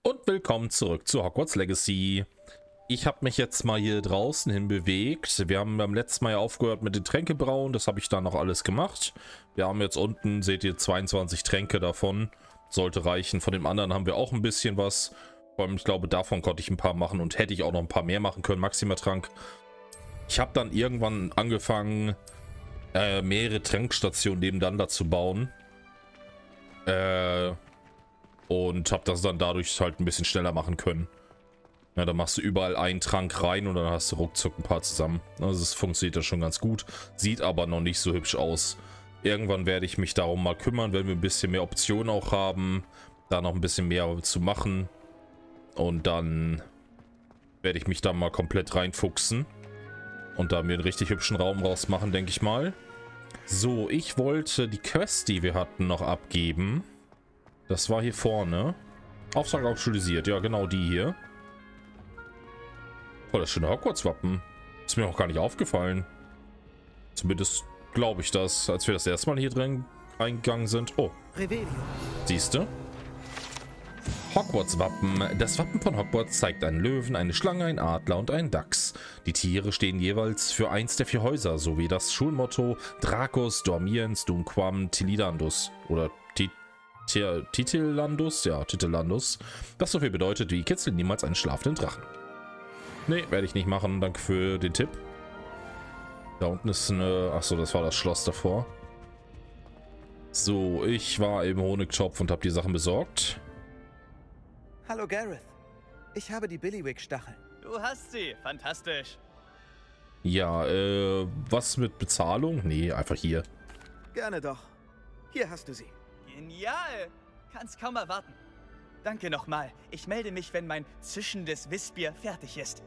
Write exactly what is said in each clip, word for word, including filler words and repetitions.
Und willkommen zurück zu Hogwarts Legacy. Ich habe mich jetzt mal hier draußen hin bewegt. Wir haben beim letzten Mal ja aufgehört mit den Tränkebrauen. Das habe ich dann noch alles gemacht. Wir haben jetzt unten, seht ihr, zweiundzwanzig Tränke davon. Sollte reichen. Von dem anderen haben wir auch ein bisschen was. Vor allem, ich glaube, davon konnte ich ein paar machen und hätte ich auch noch ein paar mehr machen können. Maximatrank. Ich habe dann irgendwann angefangen, äh, mehrere Trankstationen nebeneinander zu bauen. Äh... Und habe das dann dadurch halt ein bisschen schneller machen können. Ja, da machst du überall einen Trank rein und dann hast du ruckzuck ein paar zusammen. Also es funktioniert ja schon ganz gut. Sieht aber noch nicht so hübsch aus. Irgendwann werde ich mich darum mal kümmern, wenn wir ein bisschen mehr Optionen auch haben. Da noch ein bisschen mehr zu machen. Und dann werde ich mich da mal komplett reinfuchsen. Und da mir einen richtig hübschen Raum rausmachen, denke ich mal. So, ich wollte die Quest, die wir hatten, noch abgeben. Das war hier vorne. Auftrag aktualisiert. Ja, genau die hier. Voll das schöne Hogwarts-Wappen. Ist mir auch gar nicht aufgefallen. Zumindest glaube ich das, als wir das erste Mal hier drin reingegangen sind. Oh. Siehst du? Hogwarts-Wappen. Das Wappen von Hogwarts zeigt einen Löwen, eine Schlange, einen Adler und einen Dachs. Die Tiere stehen jeweils für eins der vier Häuser, sowie das Schulmotto Dracus, Dormiens, Dunquam, Tilidandus. Oder Tit Titelandus, ja, Titelandus. Das so viel bedeutet wie Kitzel niemals einen schlafenden Drachen. Nee, werde ich nicht machen. Danke für den Tipp. Da unten ist eine... Achso, das war das Schloss davor. So, ich war im Honigtopf und habe die Sachen besorgt. Hallo Gareth. Ich habe die Billywig-Stacheln. Du hast sie. Fantastisch. Ja, äh, was mit Bezahlung? Nee, einfach hier. Gerne doch. Hier hast du sie. Genial! Kann's kaum erwarten. Danke nochmal. Ich melde mich, wenn mein zischendes Wissbier fertig ist.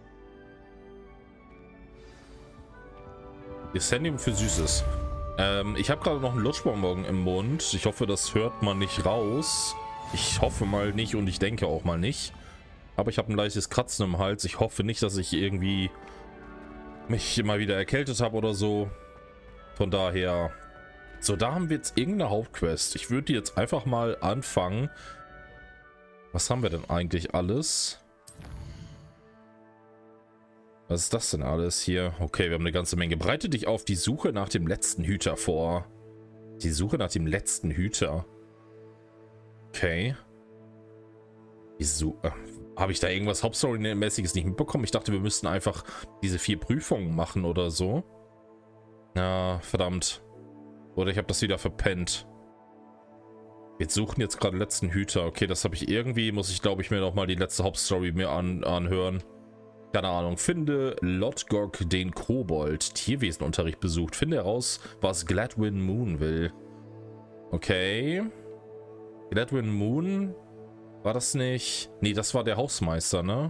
Descendium für Süßes. Ähm, ich habe gerade noch einen Lutschbonbon im Mund. Ich hoffe, das hört man nicht raus. Ich hoffe mal nicht und ich denke auch mal nicht. Aber ich habe ein leichtes Kratzen im Hals. Ich hoffe nicht, dass ich irgendwie mich immer wieder erkältet habe oder so. Von daher... So, da haben wir jetzt irgendeine Hauptquest. Ich würde jetzt einfach mal anfangen. Was haben wir denn eigentlich alles? Was ist das denn alles hier? Okay, wir haben eine ganze Menge. Bereite dich auf die Suche nach dem letzten Hüter vor. Die Suche nach dem letzten Hüter. Okay. Wieso? Äh, habe ich da irgendwas Hauptstory-mäßiges nicht mitbekommen? Ich dachte, wir müssten einfach diese vier Prüfungen machen oder so. Ja, verdammt. Oder ich habe das wieder verpennt. Wir suchen jetzt gerade letzten Hüter. Okay, das habe ich irgendwie, muss ich glaube ich mir noch mal die letzte Hauptstory mir an, anhören. Keine Ahnung. Finde Lodgok den Kobold. Tierwesenunterricht besucht. Finde heraus, was Gladwin Moon will. Okay. Gladwin Moon? War das nicht... Nee, das war der Hausmeister, ne?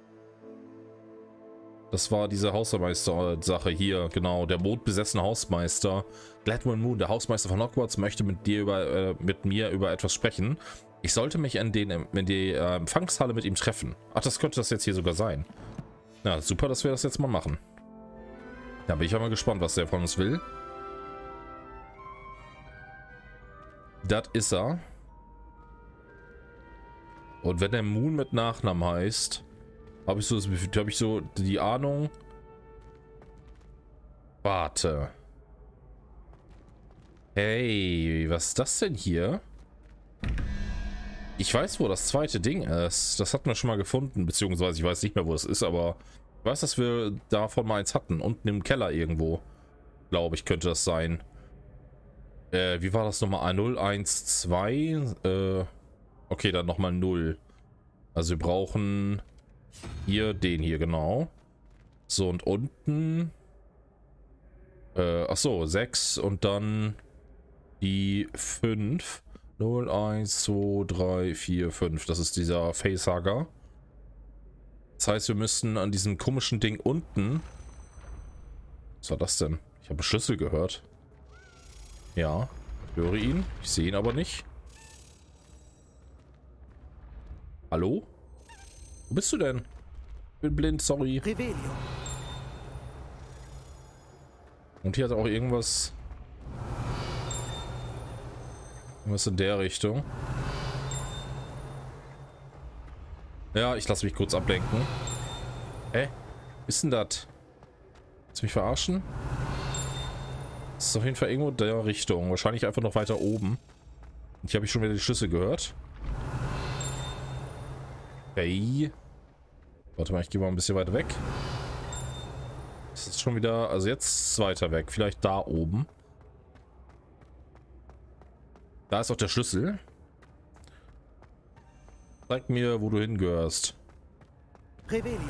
Das war diese Hausmeister-Sache hier, genau. Der mondbesessene Hausmeister. Gladwin Moon, der Hausmeister von Hogwarts, möchte mit dir über, äh, mit mir über etwas sprechen. Ich sollte mich in, den, in die äh, Empfangshalle mit ihm treffen. Ach, das könnte das jetzt hier sogar sein. Ja, super, dass wir das jetzt mal machen. Da bin ich auch mal gespannt, was der von uns will. Das ist er. Und wenn der Moon mit Nachnamen heißt... Habe ich so das Gefühl, habe ich so die Ahnung. Warte. Hey, was ist das denn hier? Ich weiß, wo das zweite Ding ist. Das hatten wir schon mal gefunden, beziehungsweise ich weiß nicht mehr, wo es ist, aber ich weiß, dass wir davon mal eins hatten. Unten im Keller irgendwo. Glaube ich, könnte das sein. Äh, wie war das nochmal? null eins zwei. Äh, okay, dann nochmal null. Also wir brauchen... Hier, den hier, genau. So, und unten... Äh, achso, sechs und dann die fünf. null, eins, zwei, drei, vier, fünf. Das ist dieser Facehugger. Das heißt, wir müssten an diesem komischen Ding unten... Was war das denn? Ich habe einen Schlüssel gehört. Ja, ich höre ihn. Ich sehe ihn aber nicht. Hallo? Wo bist du denn? Ich bin blind, sorry. Revelio. Und hier hat er auch irgendwas... Irgendwas in der Richtung. Ja, ich lasse mich kurz ablenken. Hä? Was ist denn das? Willst du mich verarschen? Das ist auf jeden Fall irgendwo in der Richtung. Wahrscheinlich einfach noch weiter oben. Und hier habe ich schon wieder die Schlüssel gehört. Okay. Warte mal, ich gehe mal ein bisschen weiter weg. Das ist schon wieder... Also jetzt weiter weg. Vielleicht da oben. Da ist auch der Schlüssel. Zeig mir, wo du hingehörst. Revelio.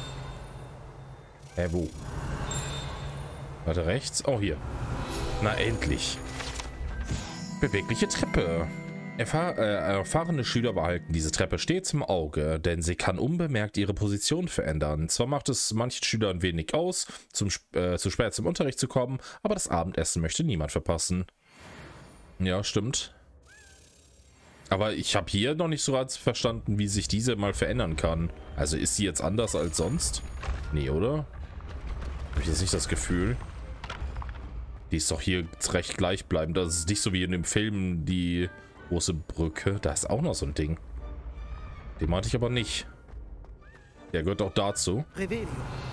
Hä, wo? Weiter rechts? Oh, hier. Na, endlich. Bewegliche Treppe. Erfahr äh, erfahrene Schüler behalten diese Treppe stets im Auge, denn sie kann unbemerkt ihre Position verändern. Zwar macht es manchen Schülern wenig aus, zum, äh, zu spät zum Unterricht zu kommen, aber das Abendessen möchte niemand verpassen. Ja, stimmt. Aber ich habe hier noch nicht so ganz verstanden, wie sich diese mal verändern kann. Also ist sie jetzt anders als sonst? Nee, oder? Habe ich jetzt nicht das Gefühl. Die ist doch hier recht gleichbleibend. Das ist nicht so wie in dem Film die große Brücke. Da ist auch noch so ein Ding. Den meinte ich aber nicht. Der gehört auch dazu. Revelio.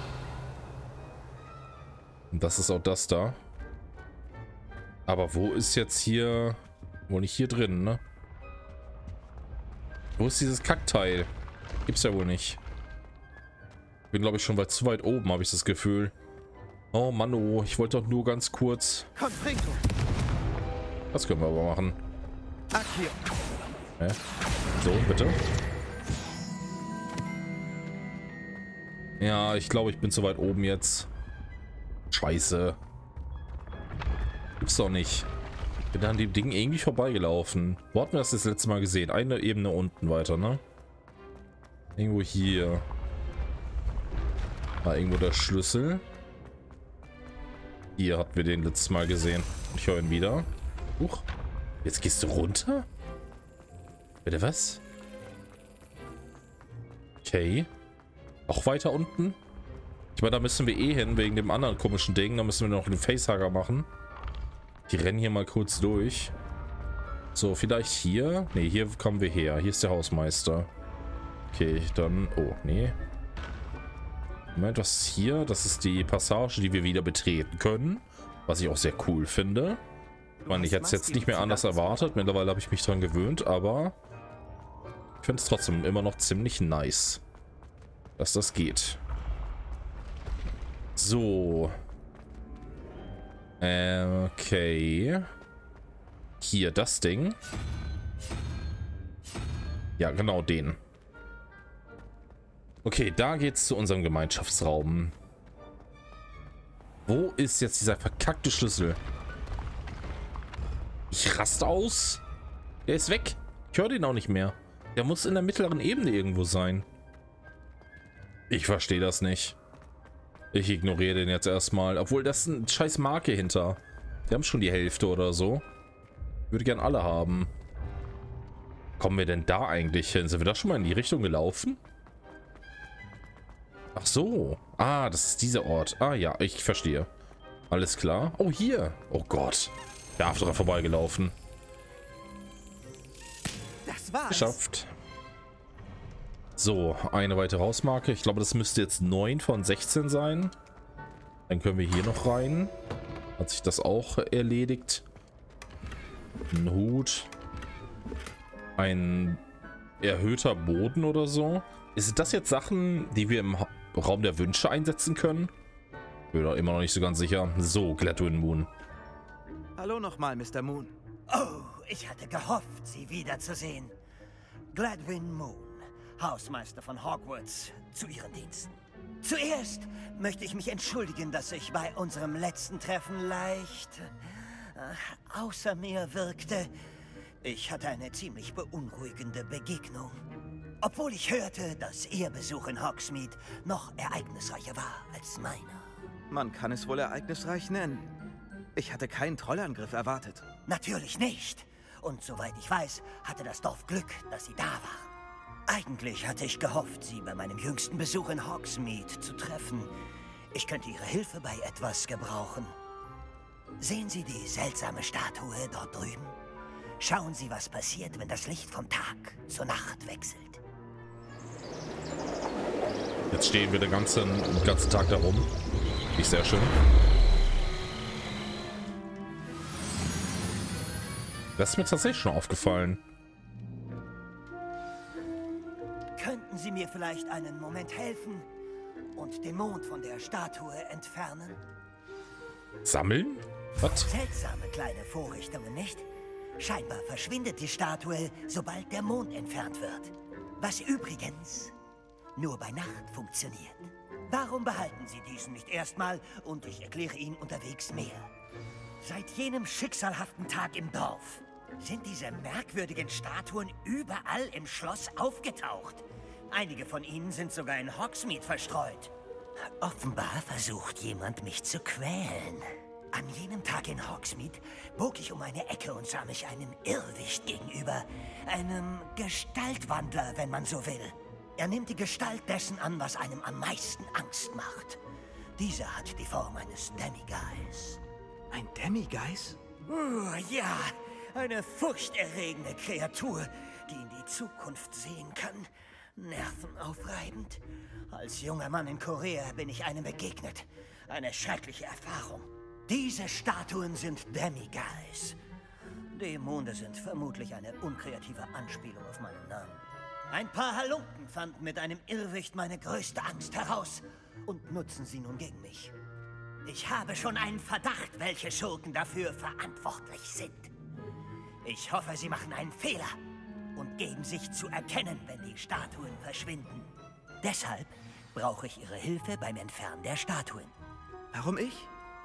Und das ist auch das da. Aber wo ist jetzt hier... Wohl nicht hier drin, ne? Wo ist dieses Kackteil? Gibt's ja wohl nicht. Bin, glaube ich, schon weit zu weit oben, habe ich das Gefühl. Oh Mann, oh, ich wollte doch nur ganz kurz... Confrinto. Das können wir aber machen. Accio. Hä? So, bitte. Ja, ich glaube, ich bin zu weit oben jetzt. Scheiße. Gibt's doch nicht. Bin an dem Ding irgendwie vorbeigelaufen. Wo hatten wir das das letzte Mal gesehen? Eine Ebene unten weiter, ne? Irgendwo hier. War irgendwo der Schlüssel. Hier hatten wir den letztes Mal gesehen. Ich höre ihn wieder. Huch. Jetzt gehst du runter? Bitte was? Okay. Auch weiter unten? Ich meine, da müssen wir eh hin, wegen dem anderen komischen Ding. Da müssen wir noch den Facehugger machen. Die rennen hier mal kurz durch. So, vielleicht hier. Ne, hier kommen wir her. Hier ist der Hausmeister. Okay, dann... Oh, nee. Moment, was ist hier? Das ist die Passage, die wir wieder betreten können. Was ich auch sehr cool finde. Ich meine, ich hätte es jetzt nicht mehr anders erwartet. Mittlerweile habe ich mich dran gewöhnt, aber... Ich finde es trotzdem immer noch ziemlich nice, dass das geht. So... Okay. Hier, das Ding. Ja, genau den. Okay, da geht's zu unserem Gemeinschaftsraum. Wo ist jetzt dieser verkackte Schlüssel? Ich raste aus. Der ist weg. Ich höre den auch nicht mehr. Der muss in der mittleren Ebene irgendwo sein. Ich verstehe das nicht. Ich ignoriere den jetzt erstmal. Obwohl, das ist eine scheiß Marke hinter. Wir haben schon die Hälfte oder so. Würde gern alle haben. Kommen wir denn da eigentlich hin? Sind wir da schon mal in die Richtung gelaufen? Ach so. Ah, das ist dieser Ort. Ah ja, ich verstehe. Alles klar. Oh, hier. Oh Gott. Der Afterer vorbeigelaufen. Das war's. Geschafft. So, eine weitere Hausmarke. Ich glaube, das müsste jetzt neun von sechzehn sein. Dann können wir hier noch rein. Hat sich das auch erledigt. Ein Hut. Ein erhöhter Boden oder so. Ist das jetzt Sachen, die wir im Raum der Wünsche einsetzen können? Bin da immer noch nicht so ganz sicher. So, Gladwin Moon. Hallo nochmal, Mister Moon. Oh, ich hatte gehofft, Sie wiederzusehen. Gladwin Moon, Hausmeister von Hogwarts, zu Ihren Diensten. Zuerst möchte ich mich entschuldigen, dass ich bei unserem letzten Treffen leicht äh, außer mir wirkte. Ich hatte eine ziemlich beunruhigende Begegnung. Obwohl ich hörte, dass Ihr Besuch in Hogsmeade noch ereignisreicher war als meiner. Man kann es wohl ereignisreich nennen. Ich hatte keinen Trollangriff erwartet. Natürlich nicht. Und soweit ich weiß, hatte das Dorf Glück, dass Sie da waren. Eigentlich hatte ich gehofft, Sie bei meinem jüngsten Besuch in Hogsmeade zu treffen. Ich könnte Ihre Hilfe bei etwas gebrauchen. Sehen Sie die seltsame Statue dort drüben? Schauen Sie, was passiert, wenn das Licht vom Tag zur Nacht wechselt. Jetzt stehen wir den ganzen, den ganzen Tag da rum. Ist sehr schön. Das ist mir tatsächlich schon aufgefallen. Könnten Sie mir vielleicht einen Moment helfen und den Mond von der Statue entfernen? Sammeln? Was? Seltsame kleine Vorrichtungen, nicht? Scheinbar verschwindet die Statue, sobald der Mond entfernt wird. Was übrigens nur bei Nacht funktioniert. Warum behalten Sie diesen nicht erstmal und ich erkläre Ihnen unterwegs mehr? Seit jenem schicksalhaften Tag im Dorf sind diese merkwürdigen Statuen überall im Schloss aufgetaucht. Einige von ihnen sind sogar in Hogsmeade verstreut. Offenbar versucht jemand, mich zu quälen. An jenem Tag in Hogsmeade bog ich um eine Ecke und sah mich einem Irrwicht gegenüber. Einem Gestaltwandler, wenn man so will. Er nimmt die Gestalt dessen an, was einem am meisten Angst macht. Dieser hat die Form eines Demiguise. Ein Demiguise? Uh, ja, eine furchterregende Kreatur, die in die Zukunft sehen kann. Nervenaufreibend. Als junger Mann in Korea bin ich einem begegnet. Eine schreckliche Erfahrung. Diese Statuen sind Demiguise. Die Monde sind vermutlich eine unkreative Anspielung auf meinen Namen. Ein paar Halunken fanden mit einem Irrwicht meine größte Angst heraus und nutzen sie nun gegen mich. Ich habe schon einen Verdacht, welche Schurken dafür verantwortlich sind. Ich hoffe, sie machen einen Fehler und geben sich zu erkennen, wenn die Statuen verschwinden. Deshalb brauche ich Ihre Hilfe beim Entfernen der Statuen. Warum ich?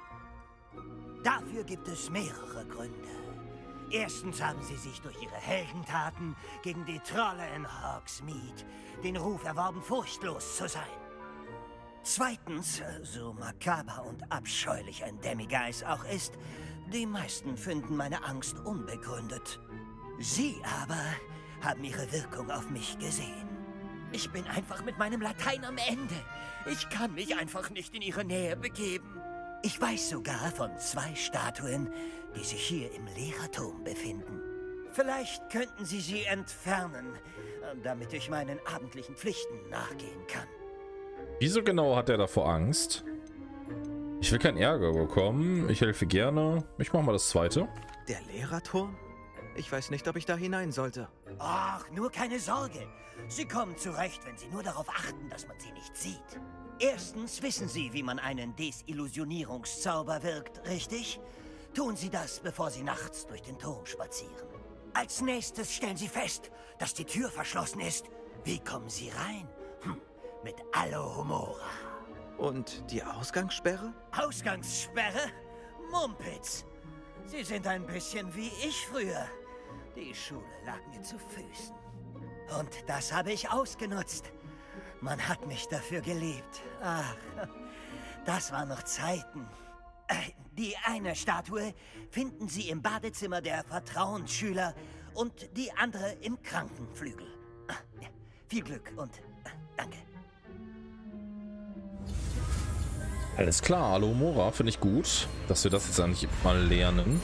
Dafür gibt es mehrere Gründe. Erstens haben sie sich durch ihre Heldentaten gegen die Trolle in Hogsmeade den Ruf erworben, furchtlos zu sein. Zweitens, so makaber und abscheulich ein Demiguise auch ist, die meisten finden meine Angst unbegründet. Sie aber haben ihre Wirkung auf mich gesehen. Ich bin einfach mit meinem Latein am Ende. Ich kann mich einfach nicht in ihre Nähe begeben. Ich weiß sogar von zwei Statuen, die sich hier im Lehrerturm befinden. Vielleicht könnten Sie sie entfernen, damit ich meinen abendlichen Pflichten nachgehen kann. Wieso genau hat er davor Angst? Ich will keinen Ärger bekommen. Ich helfe gerne. Ich mache mal das zweite. Der Lehrerturm? Ich weiß nicht, ob ich da hinein sollte. Ach, nur keine Sorge. Sie kommen zurecht, wenn Sie nur darauf achten, dass man sie nicht sieht. Erstens wissen Sie, wie man einen Desillusionierungszauber wirkt, richtig? Tun Sie das, bevor Sie nachts durch den Turm spazieren. Als nächstes stellen Sie fest, dass die Tür verschlossen ist. Wie kommen Sie rein? Hm, mit Alohomora. Und die Ausgangssperre? Ausgangssperre? Mumpitz. Sie sind ein bisschen wie ich früher. Die Schule lag mir zu Füßen. Und das habe ich ausgenutzt. Man hat mich dafür geliebt. Ach, das waren noch Zeiten. Die eine Statue finden Sie im Badezimmer der Vertrauensschüler und die andere im Krankenflügel. Viel Glück und danke. Alles klar, Alohomora finde ich gut, dass wir das jetzt eigentlich mal lernen.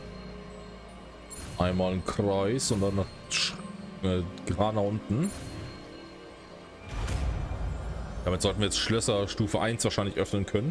Einmal ein Kreis und dann äh, gerade nach unten. Damit sollten wir jetzt Schlösser Stufe eins wahrscheinlich öffnen können.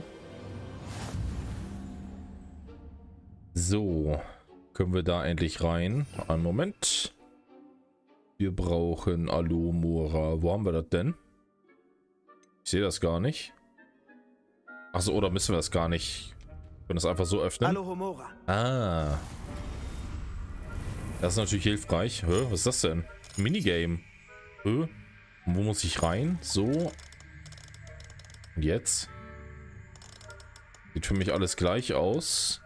So, können wir da endlich rein. Einen Moment. Wir brauchen Alohomora. Wo haben wir das denn? Ich sehe das gar nicht. Achso, oder müssen wir das gar nicht? Wir können das einfach so öffnen. Alohomora. Ah. Das ist natürlich hilfreich. Hä, was ist das denn? Minigame. Hä? Wo muss ich rein? So. Und jetzt? Sieht für mich alles gleich aus.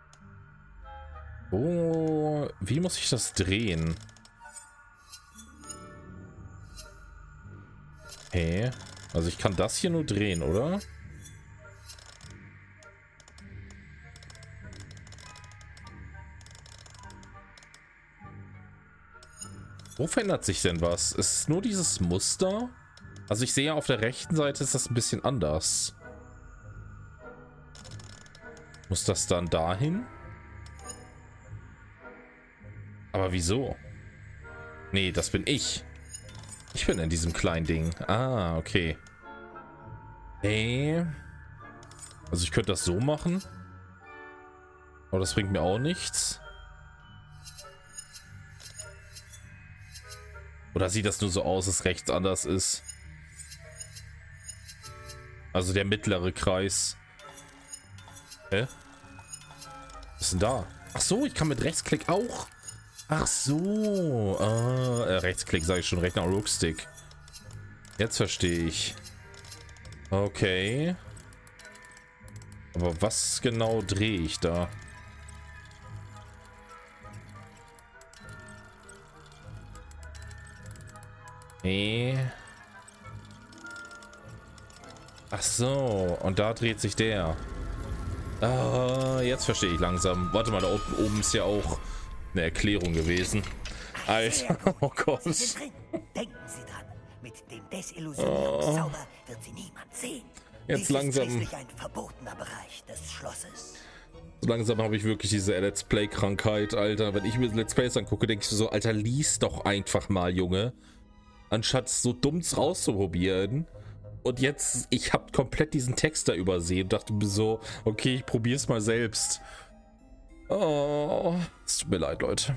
Oh, wie muss ich das drehen? Hä? Also ich kann das hier nur drehen, oder? Wo verändert sich denn was? Ist es nur dieses Muster? Also ich sehe auf der rechten Seite ist das ein bisschen anders. Muss das dann dahin? Aber wieso? Nee, das bin ich. Ich bin in diesem kleinen Ding. Ah, okay. Hey. Also ich könnte das so machen. Aber das bringt mir auch nichts. Oder sieht das nur so aus, dass rechts anders ist? Also der mittlere Kreis. Hä? Was ist denn da? Ach so, ich kann mit Rechtsklick auch. Ach so. Ah, äh, Rechtsklick sage ich schon, Rechner Rookstick. Jetzt verstehe ich. Okay. Aber was genau drehe ich da? Nee. Ach so, und da dreht sich der. Ah, jetzt verstehe ich langsam. Warte mal, da unten oben ist ja auch eine Erklärung gewesen. Alter, oh Gott. Sie sind drin. Denken Sie dran. Mit dem Desillusionierungszauber wird Sie niemand sehen. Jetzt Dies langsam. ist schließlich ein verbotener Bereich des Schlosses. So langsam habe ich wirklich diese Let's Play-Krankheit, Alter. Wenn ich mir Let's Plays angucke, denke ich so, Alter, lies doch einfach mal, Junge. Anstatt so dumms rauszuprobieren. Und jetzt, ich habe komplett diesen Text da übersehen. Dachte mir so, okay, ich probiere es mal selbst. Oh, es tut mir leid, Leute.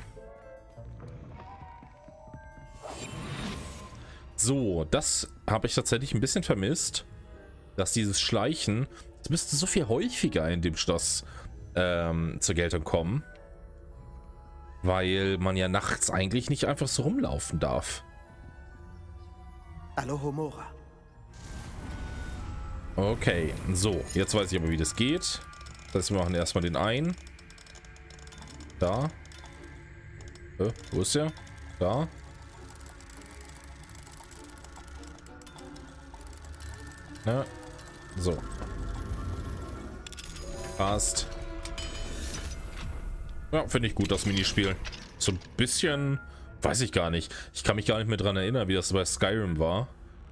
So, das habe ich tatsächlich ein bisschen vermisst. Dass dieses Schleichen, es müsste so viel häufiger in dem Schloss ähm, zur Geltung kommen. Weil man ja nachts eigentlich nicht einfach so rumlaufen darf. Alohomora. Okay, so, jetzt weiß ich aber, wie das geht. Das heißt, wir machen erstmal den einen. Da. Äh, wo ist der? Da. Na, so. Passt. Ja, finde ich gut, das Minispiel. So ein bisschen, weiß ich gar nicht. Ich kann mich gar nicht mehr dran erinnern, wie das bei Skyrim war.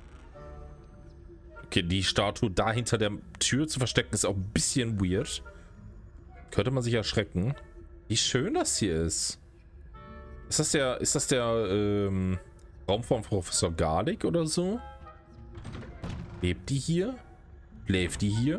Okay, die Statue da hinter der Tür zu verstecken, ist auch ein bisschen weird. Könnte man sich erschrecken. Wie schön das hier ist. Ist das der, ist das der ähm, Raum von Professor Garlic oder so? Lebt die hier? Lebt die hier?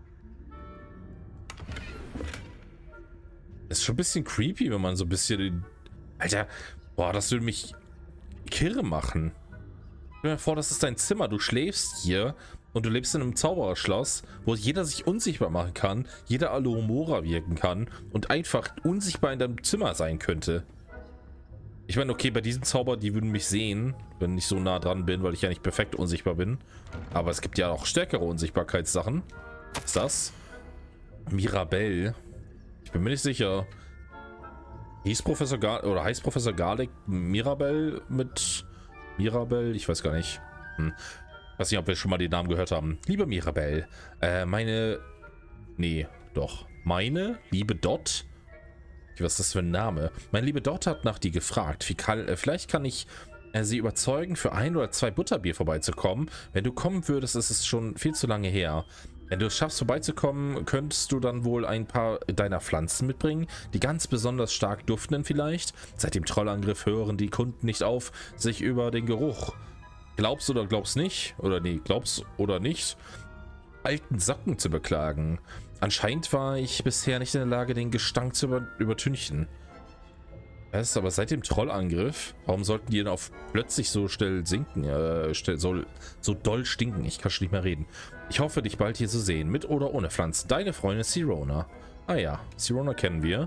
Ist schon ein bisschen creepy, wenn man so ein bisschen... Alter, boah, das würde mich kirre machen. Stell dir vor, das ist dein Zimmer. Du schläfst hier und du lebst in einem Zaubererschloss, wo jeder sich unsichtbar machen kann, jeder Alohomora wirken kann und einfach unsichtbar in deinem Zimmer sein könnte. Ich meine, okay, bei diesem Zauber, die würden mich sehen, wenn ich so nah dran bin, weil ich ja nicht perfekt unsichtbar bin. Aber es gibt ja auch stärkere Unsichtbarkeitssachen. Was ist das? Mirabelle. Ich bin mir nicht sicher. Hieß Professor Gar oder heißt Professor Garlic Mirabelle mit Mirabelle? Ich weiß gar nicht. Hm. Ich weiß nicht, ob wir schon mal den Namen gehört haben. Liebe Mirabelle, äh, meine... Nee, doch. Meine liebe Dot... Was ist das für ein Name? Meine liebe Dot hat nach dir gefragt. Wie kann, äh, vielleicht kann ich äh, sie überzeugen, für ein oder zwei Butterbier vorbeizukommen. Wenn du kommen würdest, ist es schon viel zu lange her. Wenn du es schaffst, vorbeizukommen, könntest du dann wohl ein paar deiner Pflanzen mitbringen, die ganz besonders stark duften vielleicht. Seit dem Trollangriff hören die Kunden nicht auf, sich über den Geruch. Glaubst oder glaubst nicht, oder nee, glaubst oder nicht, alten Socken zu beklagen. Anscheinend war ich bisher nicht in der Lage, den Gestank zu über übertünchen. Was? Aber seit dem Trollangriff, warum sollten die denn auf plötzlich so schnell sinken, äh, schnell, so, so doll stinken? Ich kann schon nicht mehr reden. Ich hoffe, dich bald hier zu sehen, mit oder ohne Pflanzen. Deine Freundin Sirona. Ah ja, Sirona kennen wir.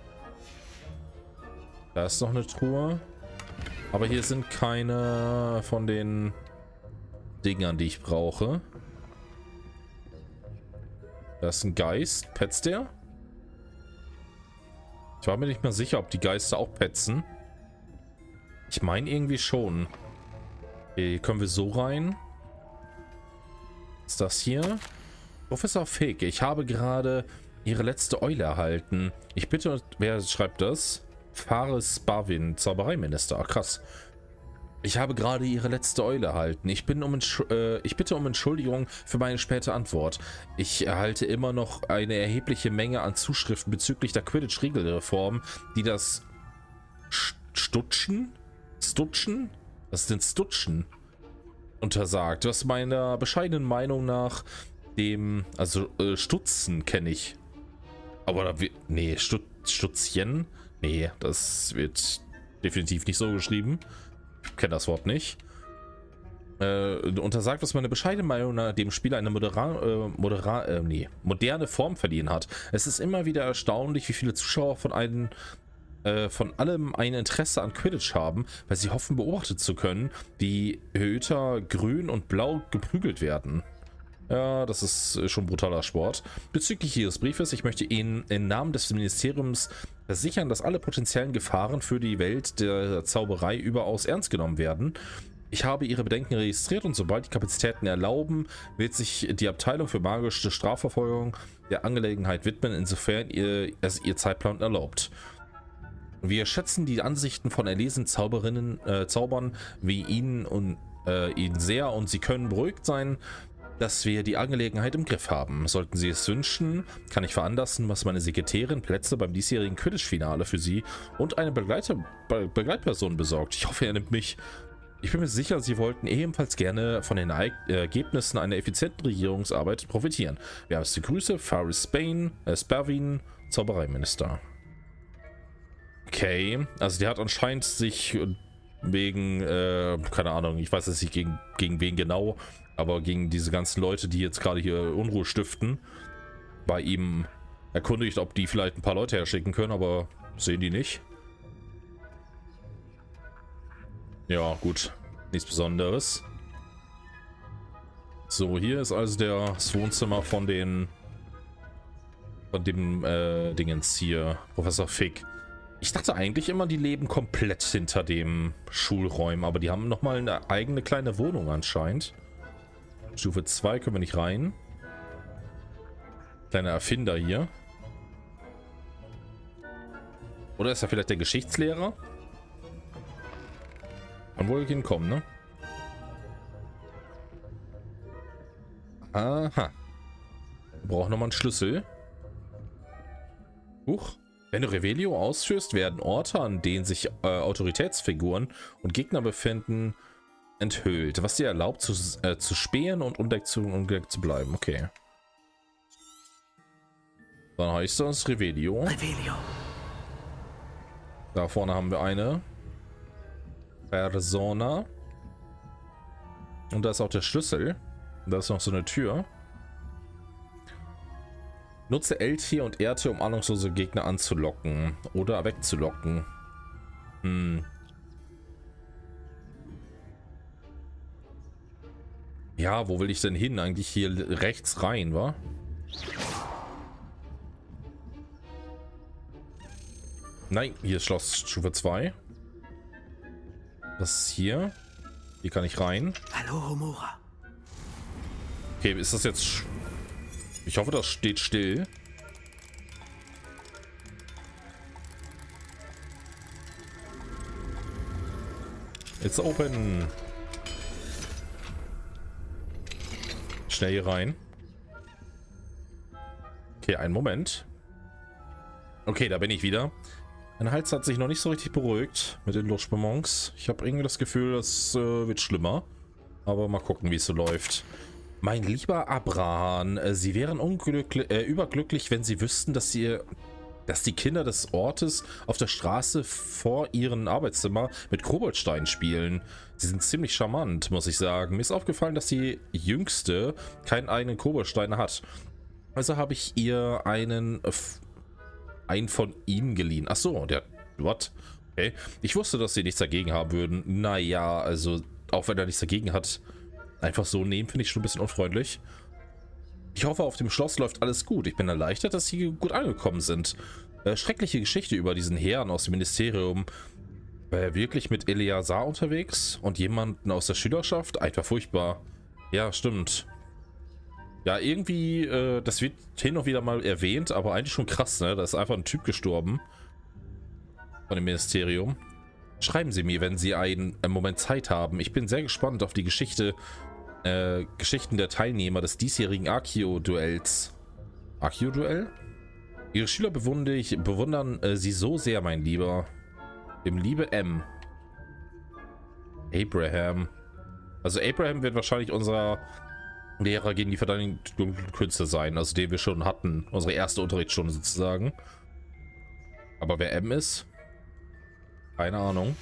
Da ist noch eine Truhe. Aber hier sind keine von den Dingern, die ich brauche. Da ist ein Geist. Petzt der? Ich war mir nicht mehr sicher, ob die Geister auch petzen. Ich meine irgendwie schon. Hier können wir so rein. Was ist das hier? Professor Fig, ich habe gerade Ihre letzte Eule erhalten. Ich bitte, wer schreibt das? Fares Barwin, Zaubereiminister. Ach, krass. Ich habe gerade Ihre letzte Eule erhalten. Ich, bin um äh, ich bitte um Entschuldigung für meine späte Antwort. Ich erhalte immer noch eine erhebliche Menge an Zuschriften bezüglich der Quidditch-Regelreform, die das Stutschen? Stutschen? Was ist denn Stutschen? untersagt, was meiner bescheidenen Meinung nach dem, also äh, Stutzen kenne ich. Aber da wird, nee, Stut, Stutzchen? Nee, das wird definitiv nicht so geschrieben. Ich kenne das Wort nicht. Äh, untersagt, was meine bescheidene Meinung nach dem Spieler eine modera, äh, modera, äh, nee, moderne Form verliehen hat. Es ist immer wieder erstaunlich, wie viele Zuschauer von einem äh, von allem ein Interesse an Quidditch haben, weil sie hoffen, beobachtet zu können, wie Hüter grün und blau geprügelt werden. Ja, das ist schon brutaler Sport. Bezüglich Ihres Briefes, ich möchte Ihnen im Namen des Ministeriums versichern, dass alle potenziellen Gefahren für die Welt der Zauberei überaus ernst genommen werden. Ich habe Ihre Bedenken registriert und sobald die Kapazitäten erlauben, wird sich die Abteilung für magische Strafverfolgung der Angelegenheit widmen, insofern ihr, es Ihr Zeitplan erlaubt. Wir schätzen die Ansichten von erlesenen Zauberinnen, äh, Zaubern wie Ihnen und äh, Ihnen sehr und Sie können beruhigt sein, dass wir die Angelegenheit im Griff haben. Sollten Sie es wünschen, kann ich veranlassen, was meine Sekretärin Plätze beim diesjährigen Quidditch-Finale für Sie und eine Begleiter, Be Begleitperson besorgt. Ich hoffe, er nimmt mich. Ich bin mir sicher, Sie wollten ebenfalls gerne von den Ergebnissen einer effizienten Regierungsarbeit profitieren. Wir haben die Grüße, Faris Spain, äh, Spervin, Zaubereiminister. Okay, also der hat anscheinend sich wegen, äh, keine Ahnung, ich weiß jetzt nicht gegen, gegen wen genau, aber gegen diese ganzen Leute, die jetzt gerade hier Unruhe stiften, bei ihm erkundigt, ob die vielleicht ein paar Leute herschicken können, aber sehen die nicht. Ja, gut. Nichts Besonderes. So, hier ist also der, das Wohnzimmer von den von dem äh, Dingens hier, Professor Fig. Ich dachte eigentlich immer, die leben komplett hinter dem Schulräumen, aber die haben nochmal eine eigene kleine Wohnung anscheinend. Stufe zwei können wir nicht rein. Kleiner Erfinder hier. Oder ist er vielleicht der Geschichtslehrer? Kann wohl hinkommen, ne? Aha. Wir brauchen nochmal einen Schlüssel. Huch. Wenn du Revelio ausführst, werden Orte, an denen sich äh, Autoritätsfiguren und Gegner befinden, enthüllt, was dir erlaubt, zu, äh, zu spähen und unentdeckt zu, unentdeckt zu bleiben. Okay. Dann heißt das Revelio. Revelio. Da vorne haben wir eine Persona. Und da ist auch der Schlüssel. Da ist noch so eine Tür. Nutze L T und R T, um ahnungslose Gegner anzulocken oder wegzulocken. Hm. Ja, wo will ich denn hin? Eigentlich hier rechts rein, wa? Nein, hier ist Schloss Stufe zwei. Was ist hier? Hier kann ich rein. Hallo, Homura. Okay, ist das jetzt... Ich hoffe, das steht still. It's open. Schnell hier rein. Okay, einen Moment. Okay, da bin ich wieder. Mein Hals hat sich noch nicht so richtig beruhigt mit den Lutschbonbons. Ich habe irgendwie das Gefühl, das äh, wird schlimmer. Aber mal gucken, wie es so läuft. Mein lieber Abraham, Sie wären unglücklich, äh, überglücklich, wenn Sie wüssten, dass Sie, dass die Kinder des Ortes auf der Straße vor ihrem Arbeitszimmer mit Koboldsteinen spielen. Sie sind ziemlich charmant, muss ich sagen. Mir ist aufgefallen, dass die Jüngste keinen eigenen Koboldstein hat. Also habe ich ihr einen, äh, einen von ihnen geliehen. Ach so, der, what? Okay. Ich wusste, dass sie nichts dagegen haben würden. Naja, also, auch wenn er nichts dagegen hat, einfach so nehmen, finde ich schon ein bisschen unfreundlich. Ich hoffe, auf dem Schloss läuft alles gut. Ich bin erleichtert, dass Sie gut angekommen sind. Äh, schreckliche Geschichte über diesen Herrn aus dem Ministerium. War er wirklich mit Eleazar unterwegs? Und jemanden aus der Schülerschaft? Einfach furchtbar. Ja, stimmt. Ja, irgendwie, äh, das wird hin und wieder mal erwähnt, aber eigentlich schon krass, ne? Da ist einfach ein Typ gestorben. Von dem Ministerium. Schreiben Sie mir, wenn Sie einen, einen Moment Zeit haben. Ich bin sehr gespannt auf die Geschichte, äh, Geschichten der Teilnehmer des diesjährigen Archeo-Duells. Archeo-Duell? Ihre Schüler bewundere ich, bewundern äh, Sie so sehr, mein Lieber. Dem liebe M. Abraham. Also Abraham wird wahrscheinlich unser Lehrer gegen die verteidigenden Künste sein, also den wir schon hatten. Unsere erste Unterrichtsstunde sozusagen. Aber wer M ist? Keine Ahnung.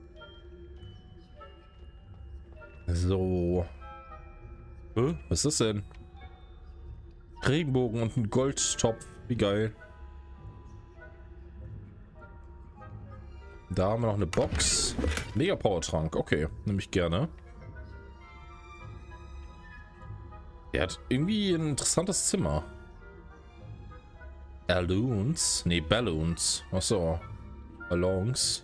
So. Hä? Was ist das denn? Regenbogen und ein Goldtopf. Wie geil. Da haben wir noch eine Box. Mega Powertrank. Okay, nehme ich gerne. Er hat irgendwie ein interessantes Zimmer. Balloons? Nee, Balloons. Achso. Ballons.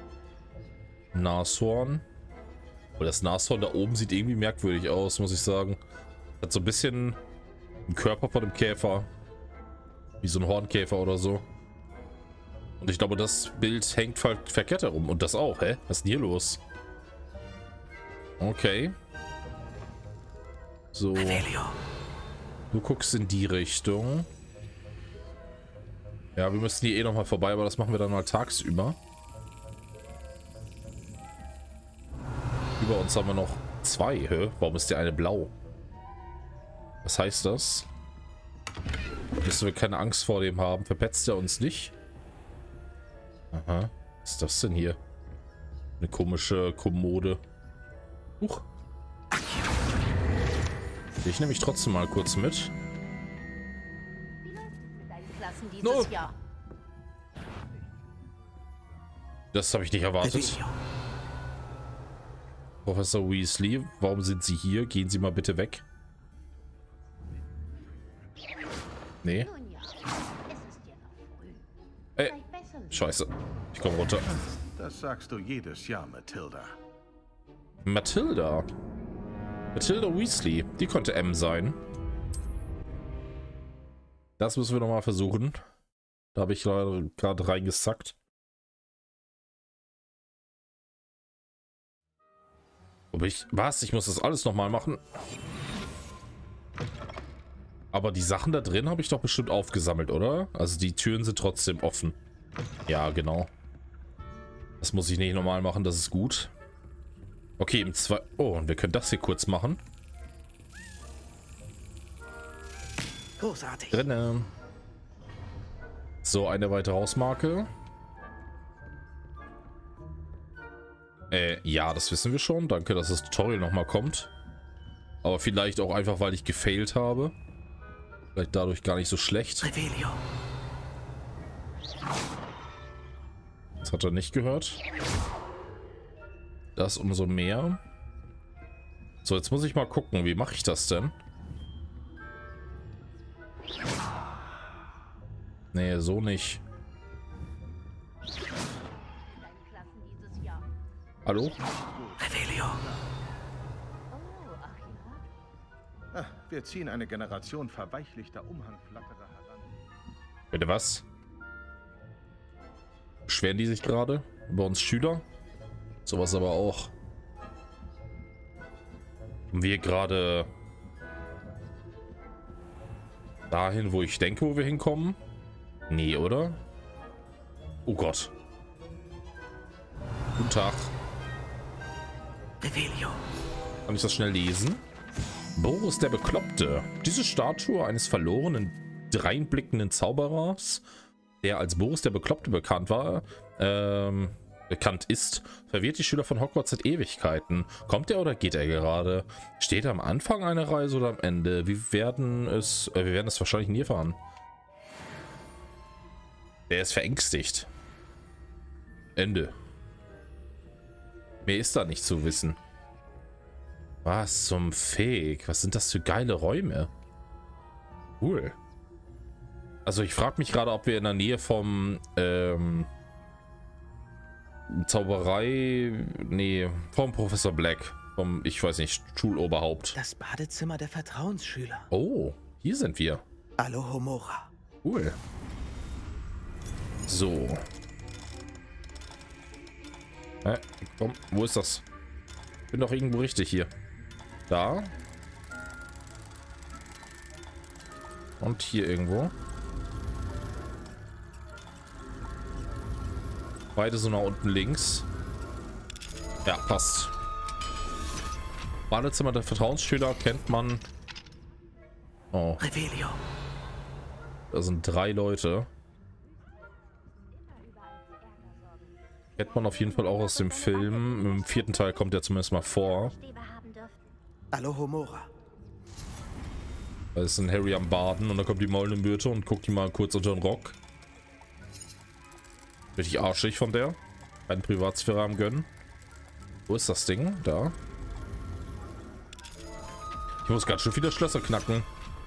Nashorn. Oh, das Nashorn da oben sieht irgendwie merkwürdig aus, muss ich sagen. Hat so ein bisschen einen Körper von dem Käfer. Wie so ein Hornkäfer oder so. Und ich glaube, das Bild hängt ver verkehrt herum. Und das auch, hä? Was ist denn hier los? Okay. So. Du guckst in die Richtung. Ja, wir müssen hier eh nochmal vorbei, aber das machen wir dann mal tagsüber. Über uns haben wir noch zwei. Hä? Warum ist der eine blau? Was heißt das? Müssen wir keine Angst vor dem haben. Verpetzt er uns nicht? Aha. Was ist das denn hier? Eine komische Kommode. Huch. Ich nehme mich trotzdem mal kurz mit. No. Das habe ich nicht erwartet. Professor Weasley, warum sind Sie hier? Gehen Sie mal bitte weg. Nee. Ey, scheiße. Ich komme runter. Das sagst du jedes Jahr, Matilda. Matilda? Matilda Weasley. Die könnte M sein. Das müssen wir nochmal versuchen. Da habe ich gerade reingesackt. Aber ich... Was? Ich muss das alles nochmal machen? Aber die Sachen da drin habe ich doch bestimmt aufgesammelt, oder? Also die Türen sind trotzdem offen. Ja, genau. Das muss ich nicht normal machen, das ist gut. Okay, im zwei... Oh, und wir können das hier kurz machen. Großartig. Drinnen. So, eine weitere Hausmarke. Äh, ja, das wissen wir schon. Danke, dass das Tutorial nochmal kommt. Aber vielleicht auch einfach, weil ich gefailt habe. Vielleicht dadurch gar nicht so schlecht. Revelio. Das hat er nicht gehört. Das umso mehr. So, jetzt muss ich mal gucken, wie mache ich das denn? Nee, so nicht. Hallo? Revelio. Ah, wir ziehen eine Generation verweichlichter Umhangflatterer heran. Bitte was? Beschweren die sich gerade über uns Schüler? Sowas aber auch. Kommen wir gerade dahin, wo ich denke, wo wir hinkommen? Nee, oder? Oh Gott. Guten Tag. Revelio. Kann ich das schnell lesen? Boris der Bekloppte. Diese Statue eines verlorenen, dreinblickenden Zauberers, der als Boris der Bekloppte bekannt war, ähm, bekannt ist, verwirrt die Schüler von Hogwarts seit Ewigkeiten. Kommt er oder geht er gerade? Steht er am Anfang einer Reise oder am Ende? Wir werden es, äh, wir werden es wahrscheinlich nie erfahren. Der ist verängstigt. Ende. Mehr ist da nicht zu wissen. Was zum Fake? Was sind das für geile Räume? Cool. Also ich frage mich gerade, ob wir in der Nähe vom ähm, Zauberei... Nee, vom Professor Black. Vom, ich weiß nicht, Schuloberhaupt. Das Badezimmer der Vertrauensschüler. Oh, hier sind wir. Alohomora. Cool. So. Hä? Komm, wo ist das? Bin doch irgendwo richtig hier. Da. Und hier irgendwo. Beide so nach unten links. Ja, passt. Badezimmer der Vertrauensschüler kennt man. Oh. Revelio. Da sind drei Leute. Kennt man auf jeden Fall auch aus dem Film. Im vierten Teil kommt er zumindest mal vor. Alohomora. Da ist ein Harry am Baden und dann kommt die maulende Myrte und guckt die mal kurz unter den Rock. Richtig arschig von der. Eine Privatsphäre am Gönnen. Wo ist das Ding? Da. Ich muss ganz schön viele Schlösser knacken.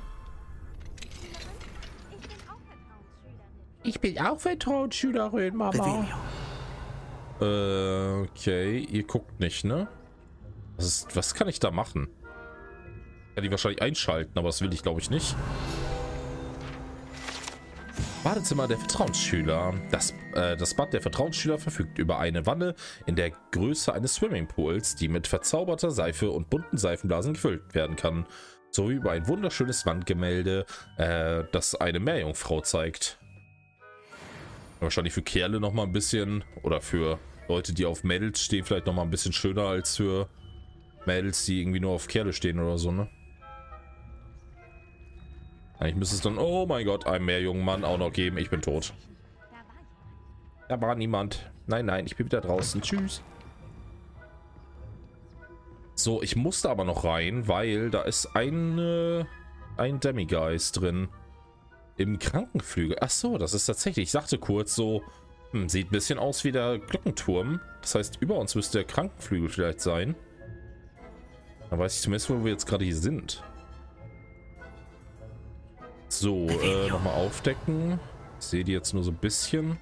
Ich bin auch Vertrauensschülerin, Mama. Äh, okay. Ihr guckt nicht, ne? Was, ist, was kann ich da machen? Ich kann die wahrscheinlich einschalten, aber das will ich, glaube ich, nicht. Badezimmer der Vertrauensschüler. Das, äh, das Bad der Vertrauensschüler verfügt über eine Wanne in der Größe eines Swimmingpools, die mit verzauberter Seife und bunten Seifenblasen gefüllt werden kann. Sowie über ein wunderschönes Wandgemälde, äh, das eine Meerjungfrau zeigt. Wahrscheinlich für Kerle noch mal ein bisschen, oder für Leute, die auf Mädels stehen, vielleicht noch mal ein bisschen schöner als für Mädels, die irgendwie nur auf Kerle stehen oder so, ne? Eigentlich müsste es dann, oh mein Gott, einem Meerjungmann auch noch geben. Ich bin tot. Da war niemand. Nein, nein, ich bin wieder draußen. Tschüss. So, ich musste aber noch rein, weil da ist ein, äh, ein Demigeist drin. Im Krankenflügel. Ach so, das ist tatsächlich. Ich sagte kurz so, hm, sieht ein bisschen aus wie der Glockenturm. Das heißt, über uns müsste der Krankenflügel vielleicht sein. Dann weiß ich zumindest, wo wir jetzt gerade hier sind. So, äh, nochmal aufdecken. Ich sehe die jetzt nur so ein bisschen.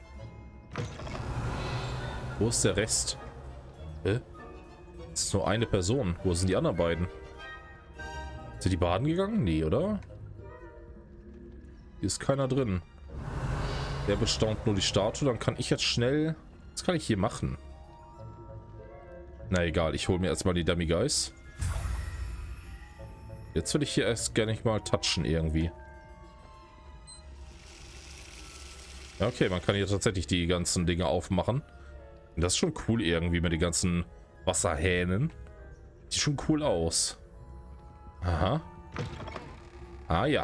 Wo ist der Rest? Hä? Das ist nur eine Person. Wo sind die anderen beiden? Sind die baden gegangen? Nee, oder? Hier ist keiner drin. Der bestaunt nur die Statue. Dann kann ich jetzt schnell... Was kann ich hier machen? Na egal, ich hole mir erstmal die Demigeist. Jetzt will ich hier erst gerne nicht mal touchen irgendwie. Ja, okay, man kann hier tatsächlich die ganzen Dinge aufmachen. Und das ist schon cool irgendwie mit den ganzen Wasserhähnen. Sieht schon cool aus. Aha. Ah ja.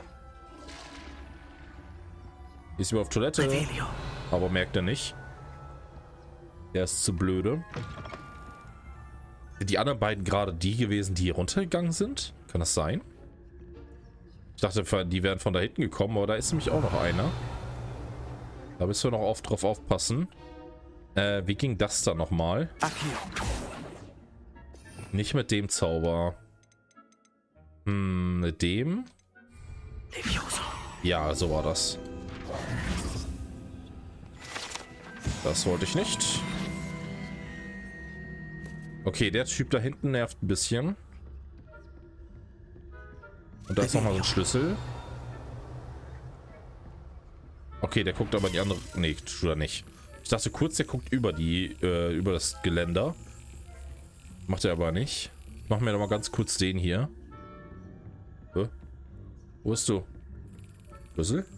Ist über auf Toilette. Aber merkt er nicht. Der ist zu blöde. Sind die anderen beiden gerade die gewesen, die hier runtergegangen sind? Kann das sein? Ich dachte, die wären von da hinten gekommen, aber da ist nämlich auch noch einer. Da müssen wir noch oft drauf aufpassen. Äh, wie ging das da nochmal? Nicht mit dem Zauber. Hm, mit dem? Ja, so war das. Das wollte ich nicht. Okay, der Typ da hinten nervt ein bisschen. Und da ist nochmal so ein Schlüssel. Okay, der guckt aber die andere... Nee, tut er nicht. Ich dachte kurz, der guckt über die, äh, über das Geländer. Macht er aber nicht. Ich mach mir noch mal ganz kurz den hier. Hä? Wo bist du? Schlüssel?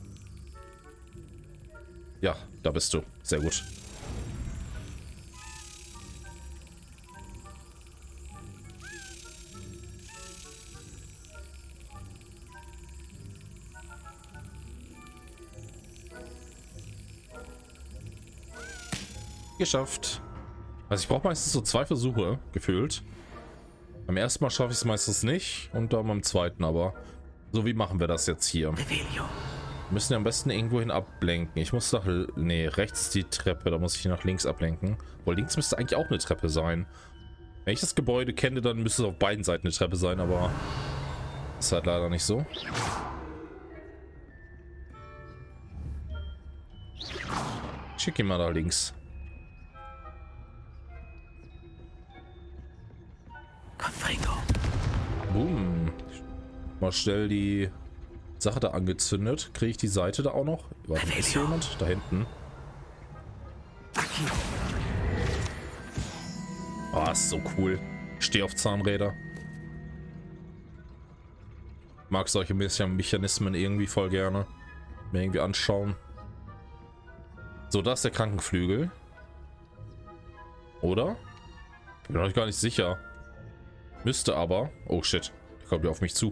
Ja, da bist du. Sehr gut. Geschafft. Also ich brauche meistens so zwei Versuche, gefühlt. Beim ersten Mal schaffe ich es meistens nicht und dann beim zweiten aber. So, wie machen wir das jetzt hier? Wir müssen ja am besten irgendwo hin ablenken. Ich muss nach... Nee, rechts ist die Treppe, da muss ich nach links ablenken. Weil links müsste eigentlich auch eine Treppe sein. Wenn ich das Gebäude kenne, dann müsste es auf beiden Seiten eine Treppe sein, aber... ist halt leider nicht so. Schick ihn mal da links. Boom. Mal schnell die Sache da angezündet. Kriege ich die Seite da auch noch? Warte, ist hier jemand? Da hinten. Oh, ist so cool. Ich stehe auf Zahnräder. Mag solche Mechanismen irgendwie voll gerne. Mir irgendwie anschauen. So, da ist der Krankenflügel. Oder? Bin euch gar nicht sicher. Müsste aber... Oh shit, der kommt ja auf mich zu.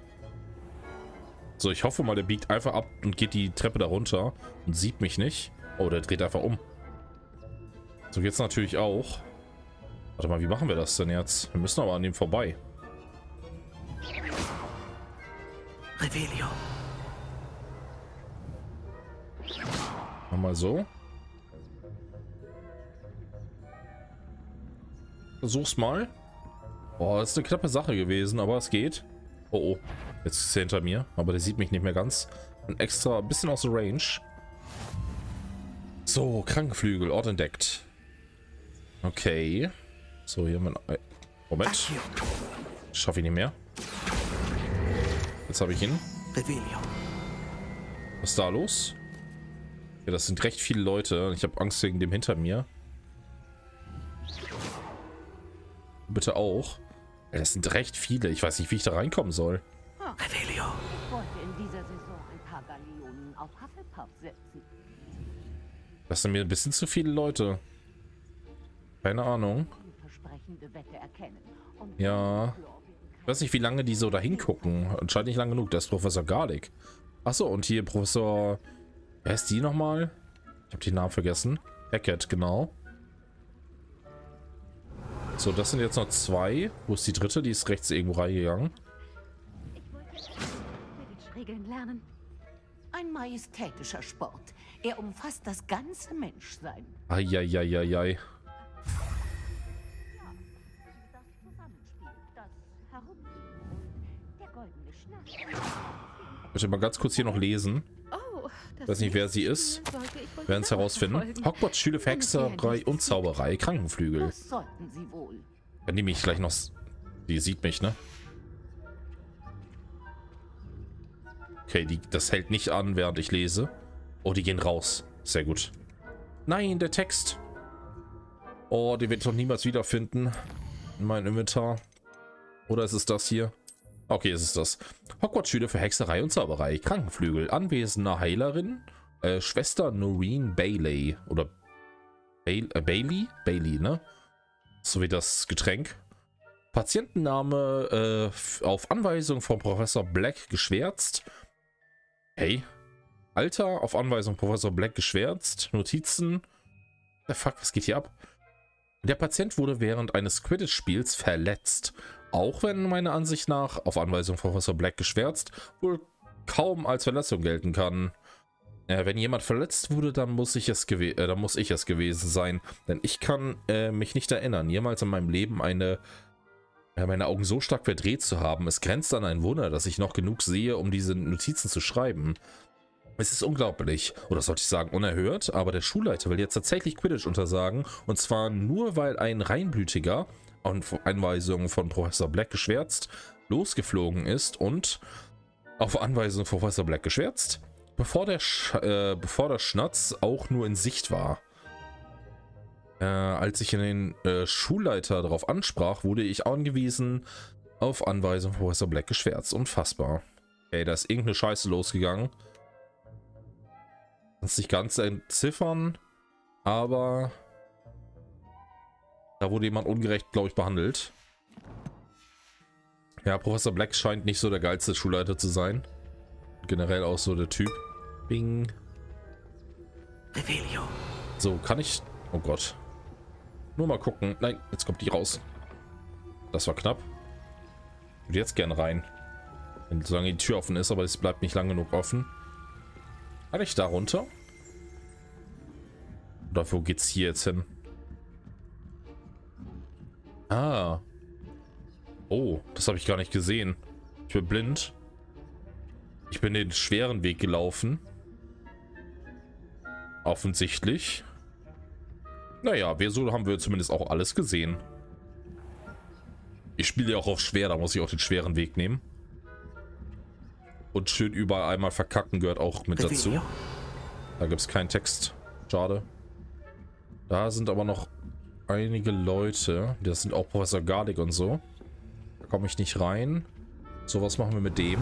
So, ich hoffe mal, der biegt einfach ab und geht die Treppe da runter und sieht mich nicht. Oh, der dreht einfach um. So geht's natürlich auch. Warte mal, wie machen wir das denn jetzt? Wir müssen aber an dem vorbei. Revelio. Mal so. Versuch's mal. Boah, das ist eine knappe Sache gewesen, aber es geht. Oh, oh. Jetzt ist er hinter mir, aber der sieht mich nicht mehr ganz. Und extra ein bisschen aus der Range. So, Krankenflügel, Ort entdeckt. Okay. So, hier mein... Moment. Schaffe ich nicht mehr. Jetzt habe ich ihn. Was ist da los? Ja, das sind recht viele Leute. Ich habe Angst wegen dem hinter mir. Bitte auch. Ja, das sind recht viele. Ich weiß nicht, wie ich da reinkommen soll. Revelio. Ich wollte in dieser Saison ein paar Galeonen auf Hufflepuff setzen. Das sind mir ein bisschen zu viele Leute. Keine Ahnung. Versprechende Wette erkennen. Und Ja. Ich weiß nicht, wie lange die so da hingucken. Anscheinend nicht lang genug. Das ist Professor Garlick. Achso, und hier Professor... Wer ist die nochmal? Ich habe den Namen vergessen. Beckett, genau. So, das sind jetzt noch zwei. Wo ist die dritte? Die ist rechts irgendwo reingegangen. ich wollte Quidditch-Regeln lernen. Ein majestätischer Sport. Er umfasst das ganze Menschsein. Eieieiei. Das Zusammenspiel, das Herumfliegen und der goldene Schnaps. Bitte mal ganz kurz hier noch lesen. Oh, Ich weiß nicht, wer sie ist. Wir werden es herausfinden. Hogwarts Schüler für Hexerei und Zauberei. Krankenflügel. Das sollten sie wohl. Dann nehme ich gleich noch... Die sieht mich, ne? Okay, die, das hält nicht an, während ich lese. Oh, die gehen raus. Sehr gut. Nein, der Text. Oh, den werde ich doch niemals wiederfinden. In meinem Inventar. Oder ist es das hier? Okay, es ist das. Hogwarts-Schüler für Hexerei und Zauberei. Krankenflügel. Anwesender Heilerin. Äh, Schwester Noreen Bailey. Oder Bail äh, Bailey? Bailey, ne? So wie das Getränk. Patientenname äh, auf Anweisung von Professor Black geschwärzt. Hey. Alter auf Anweisung Professor Black geschwärzt. Notizen. The fuck, was geht hier ab? Der Patient wurde während eines Quidditch-Spiels verletzt. Auch wenn meiner Ansicht nach, auf Anweisung von Professor Black geschwärzt, wohl kaum als Verletzung gelten kann. Äh, wenn jemand verletzt wurde, dann muss ich es, gew äh, dann muss ich es gewesen sein. Denn ich kann äh, mich nicht erinnern, jemals in meinem Leben eine, äh, meine Augen so stark verdreht zu haben. Es grenzt an ein Wunder, dass ich noch genug sehe, um diese Notizen zu schreiben. Es ist unglaublich, oder sollte ich sagen unerhört, aber der Schulleiter will jetzt tatsächlich Quidditch untersagen. Und zwar nur, weil ein Reinblütiger, auf Anweisung von Professor Black geschwärzt, losgeflogen ist und auf Anweisung von Professor Black geschwärzt, bevor der, Sch äh, bevor der Schnatz auch nur in Sicht war. Äh, als ich den äh, Schulleiter darauf ansprach, wurde ich angewiesen, auf Anweisung von Professor Black geschwärzt. Unfassbar. Okay, da ist irgendeine Scheiße losgegangen. Kannst nicht ganz entziffern, aber da wurde jemand ungerecht, glaube ich, behandelt. Ja, Professor Black scheint nicht so der geilste Schulleiter zu sein. Generell auch so der Typ. Bing. Revelio. So, kann ich... Oh Gott. Nur mal gucken. Nein, jetzt kommt die raus. Das war knapp. Ich würde jetzt gerne rein. Wenn solange die Tür offen ist, aber es bleibt nicht lang genug offen. Kann ich da runter? Oder wo geht's hier jetzt hin? Ah. Oh, das habe ich gar nicht gesehen. Ich bin blind. Ich bin den schweren Weg gelaufen. Offensichtlich. Naja, wir, so haben wir zumindest auch alles gesehen. Ich spiele ja auch auf schwer, da muss ich auch den schweren Weg nehmen. Und schön überall einmal verkacken gehört auch mit dazu. Da gibt es keinen Text. Schade. Da sind aber noch einige Leute. Das sind auch Professor Garlick und so. Da komme ich nicht rein. So, was machen wir mit dem?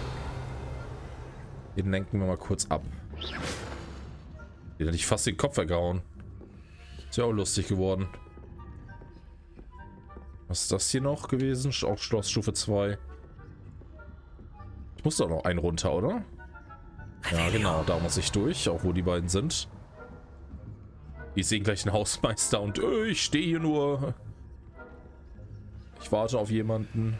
Den lenken wir mal kurz ab. Den hätte ich fast den Kopf vergauen. Ist ja auch lustig geworden. Was ist das hier noch gewesen? Auch Schloss Stufe zwei. Ich muss doch noch einen runter, oder? Ja, genau. Da muss ich durch, auch wo die beiden sind. Die sehen gleich den Hausmeister und äh, ich stehe hier nur. Ich warte auf jemanden.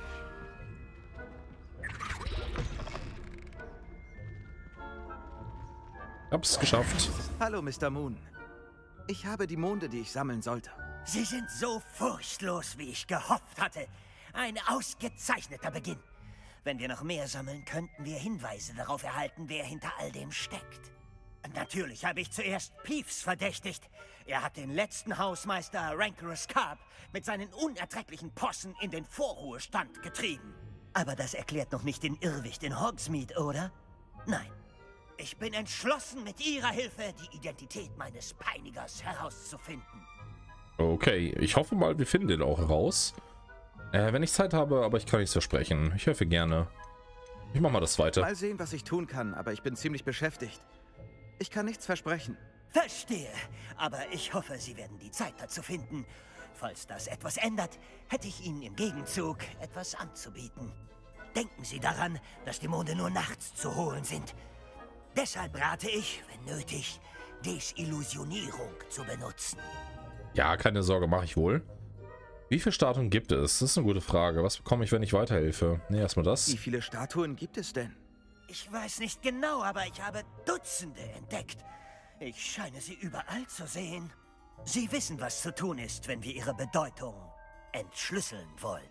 Hab's geschafft. Hallo, Mister Moon. Ich habe die Monde, die ich sammeln sollte. Sie sind so furchtlos, wie ich gehofft hatte. Ein ausgezeichneter Beginn. Wenn wir noch mehr sammeln, könnten wir Hinweise darauf erhalten, wer hinter all dem steckt. Natürlich habe ich zuerst Peeves verdächtigt. Er hat den letzten Hausmeister Rancorous Carp mit seinen unerträglichen Possen in den Vorruhestand getrieben. Aber das erklärt noch nicht den Irrwicht in Hogsmeade, oder? Nein. Ich bin entschlossen, mit Ihrer Hilfe die Identität meines Peinigers herauszufinden. Okay, ich hoffe mal, wir finden den auch heraus. Äh, wenn ich Zeit habe, aber ich kann nichts versprechen. Ich helfe gerne. Ich mach mal das weiter. Mal sehen, was ich tun kann, aber ich bin ziemlich beschäftigt. Ich kann nichts versprechen. Verstehe, aber ich hoffe, Sie werden die Zeit dazu finden. Falls das etwas ändert, hätte ich Ihnen im Gegenzug etwas anzubieten. Denken Sie daran, dass die Monde nur nachts zu holen sind. Deshalb rate ich, wenn nötig, Desillusionierung zu benutzen. Ja, keine Sorge, mache ich wohl. Wie viele Statuen gibt es? Das ist eine gute Frage. Was bekomme ich, wenn ich weiterhelfe? Ne, erstmal das. Wie viele Statuen gibt es denn? Ich weiß nicht genau, aber ich habe Dutzende entdeckt. Ich scheine sie überall zu sehen. Sie wissen, was zu tun ist, wenn wir ihre Bedeutung entschlüsseln wollen.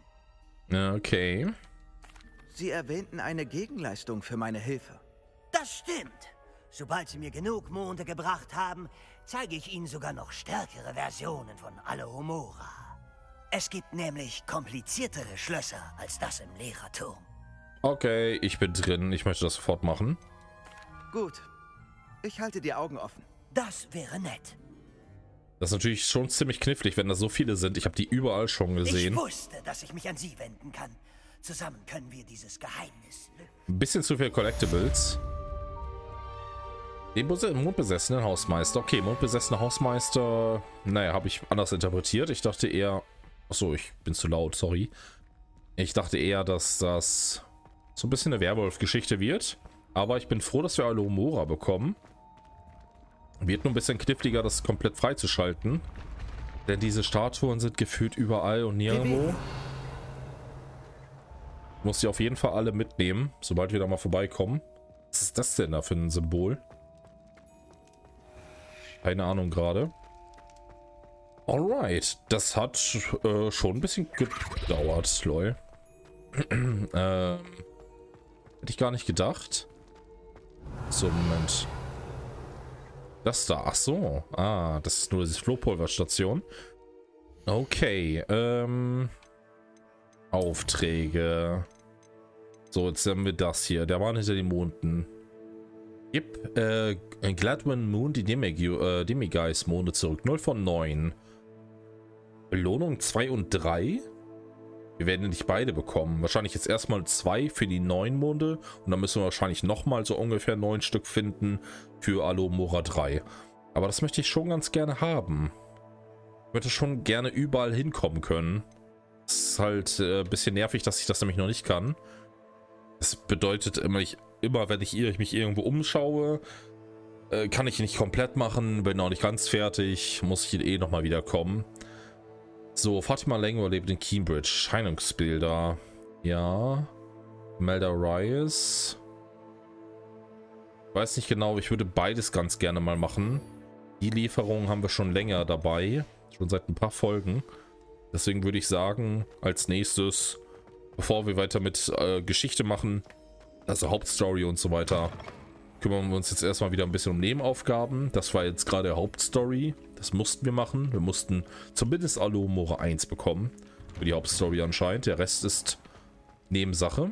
Okay. Sie erwähnten eine Gegenleistung für meine Hilfe. Das stimmt. Sobald Sie mir genug Monde gebracht haben, zeige ich Ihnen sogar noch stärkere Versionen von Alohomora. Es gibt nämlich kompliziertere Schlösser als das im Lehrerturm. Okay, ich bin drin. Ich möchte das sofort machen. Gut. Ich halte die Augen offen. Das wäre nett. Das ist natürlich schon ziemlich knifflig, wenn da so viele sind. Ich habe die überall schon gesehen. Ich wusste, dass ich mich an Sie wenden kann. Zusammen können wir dieses Geheimnis lösen. Ein bisschen zu viel Collectibles. Den mondbesessenen Hausmeister. Okay, mondbesessener Hausmeister. Naja, habe ich anders interpretiert. Ich dachte eher... Achso, ich bin zu laut, sorry. Ich dachte eher, dass das so ein bisschen eine Werwolf-Geschichte wird. Aber ich bin froh, dass wir Alohomora bekommen. Wird nur ein bisschen kniffliger, das komplett freizuschalten. Denn diese Statuen sind gefühlt überall und nirgendwo. Muss die auf jeden Fall alle mitnehmen, sobald wir da mal vorbeikommen. Was ist das denn da für ein Symbol? Keine Ahnung gerade. Alright, das hat äh, schon ein bisschen gedauert, lol. ähm, hätte ich gar nicht gedacht. So, Moment. Das da, ach so. Ah, das ist nur diese Flohpulverstation. Okay, ähm... Aufträge. So, jetzt haben wir das hier. Der Mann hinter den Monden. Gib äh, Gladwin Moon die äh, Demiguise-Monde zurück. null von neun. Belohnung zwei und drei. Wir werden nicht beide bekommen. Wahrscheinlich jetzt erstmal zwei für die neun Monde. Und dann müssen wir wahrscheinlich nochmal so ungefähr neun Stück finden für Alohomora drei. Aber das möchte ich schon ganz gerne haben. Ich möchte schon gerne überall hinkommen können. Es ist halt äh, ein bisschen nervig, dass ich das nämlich noch nicht kann. Das bedeutet immer, ich, immer wenn ich mich irgendwo umschaue, äh, kann ich nicht komplett machen. Bin auch nicht ganz fertig. Muss ich eh nochmal wieder kommen. So, Fatima Langor lebt in Cambridge. Scheinungsbilder. Ja. Melda Rias. Weiß nicht genau, ich würde beides ganz gerne mal machen. Die Lieferung haben wir schon länger dabei. Schon seit ein paar Folgen. Deswegen würde ich sagen, als nächstes, bevor wir weiter mit äh, Geschichte machen, also Hauptstory und so weiter, kümmern wir uns jetzt erstmal wieder ein bisschen um Nebenaufgaben. Das war jetzt gerade Hauptstory. Das mussten wir machen. Wir mussten zumindest Alohomora eins bekommen. Für die Hauptstory anscheinend. Der Rest ist Nebensache.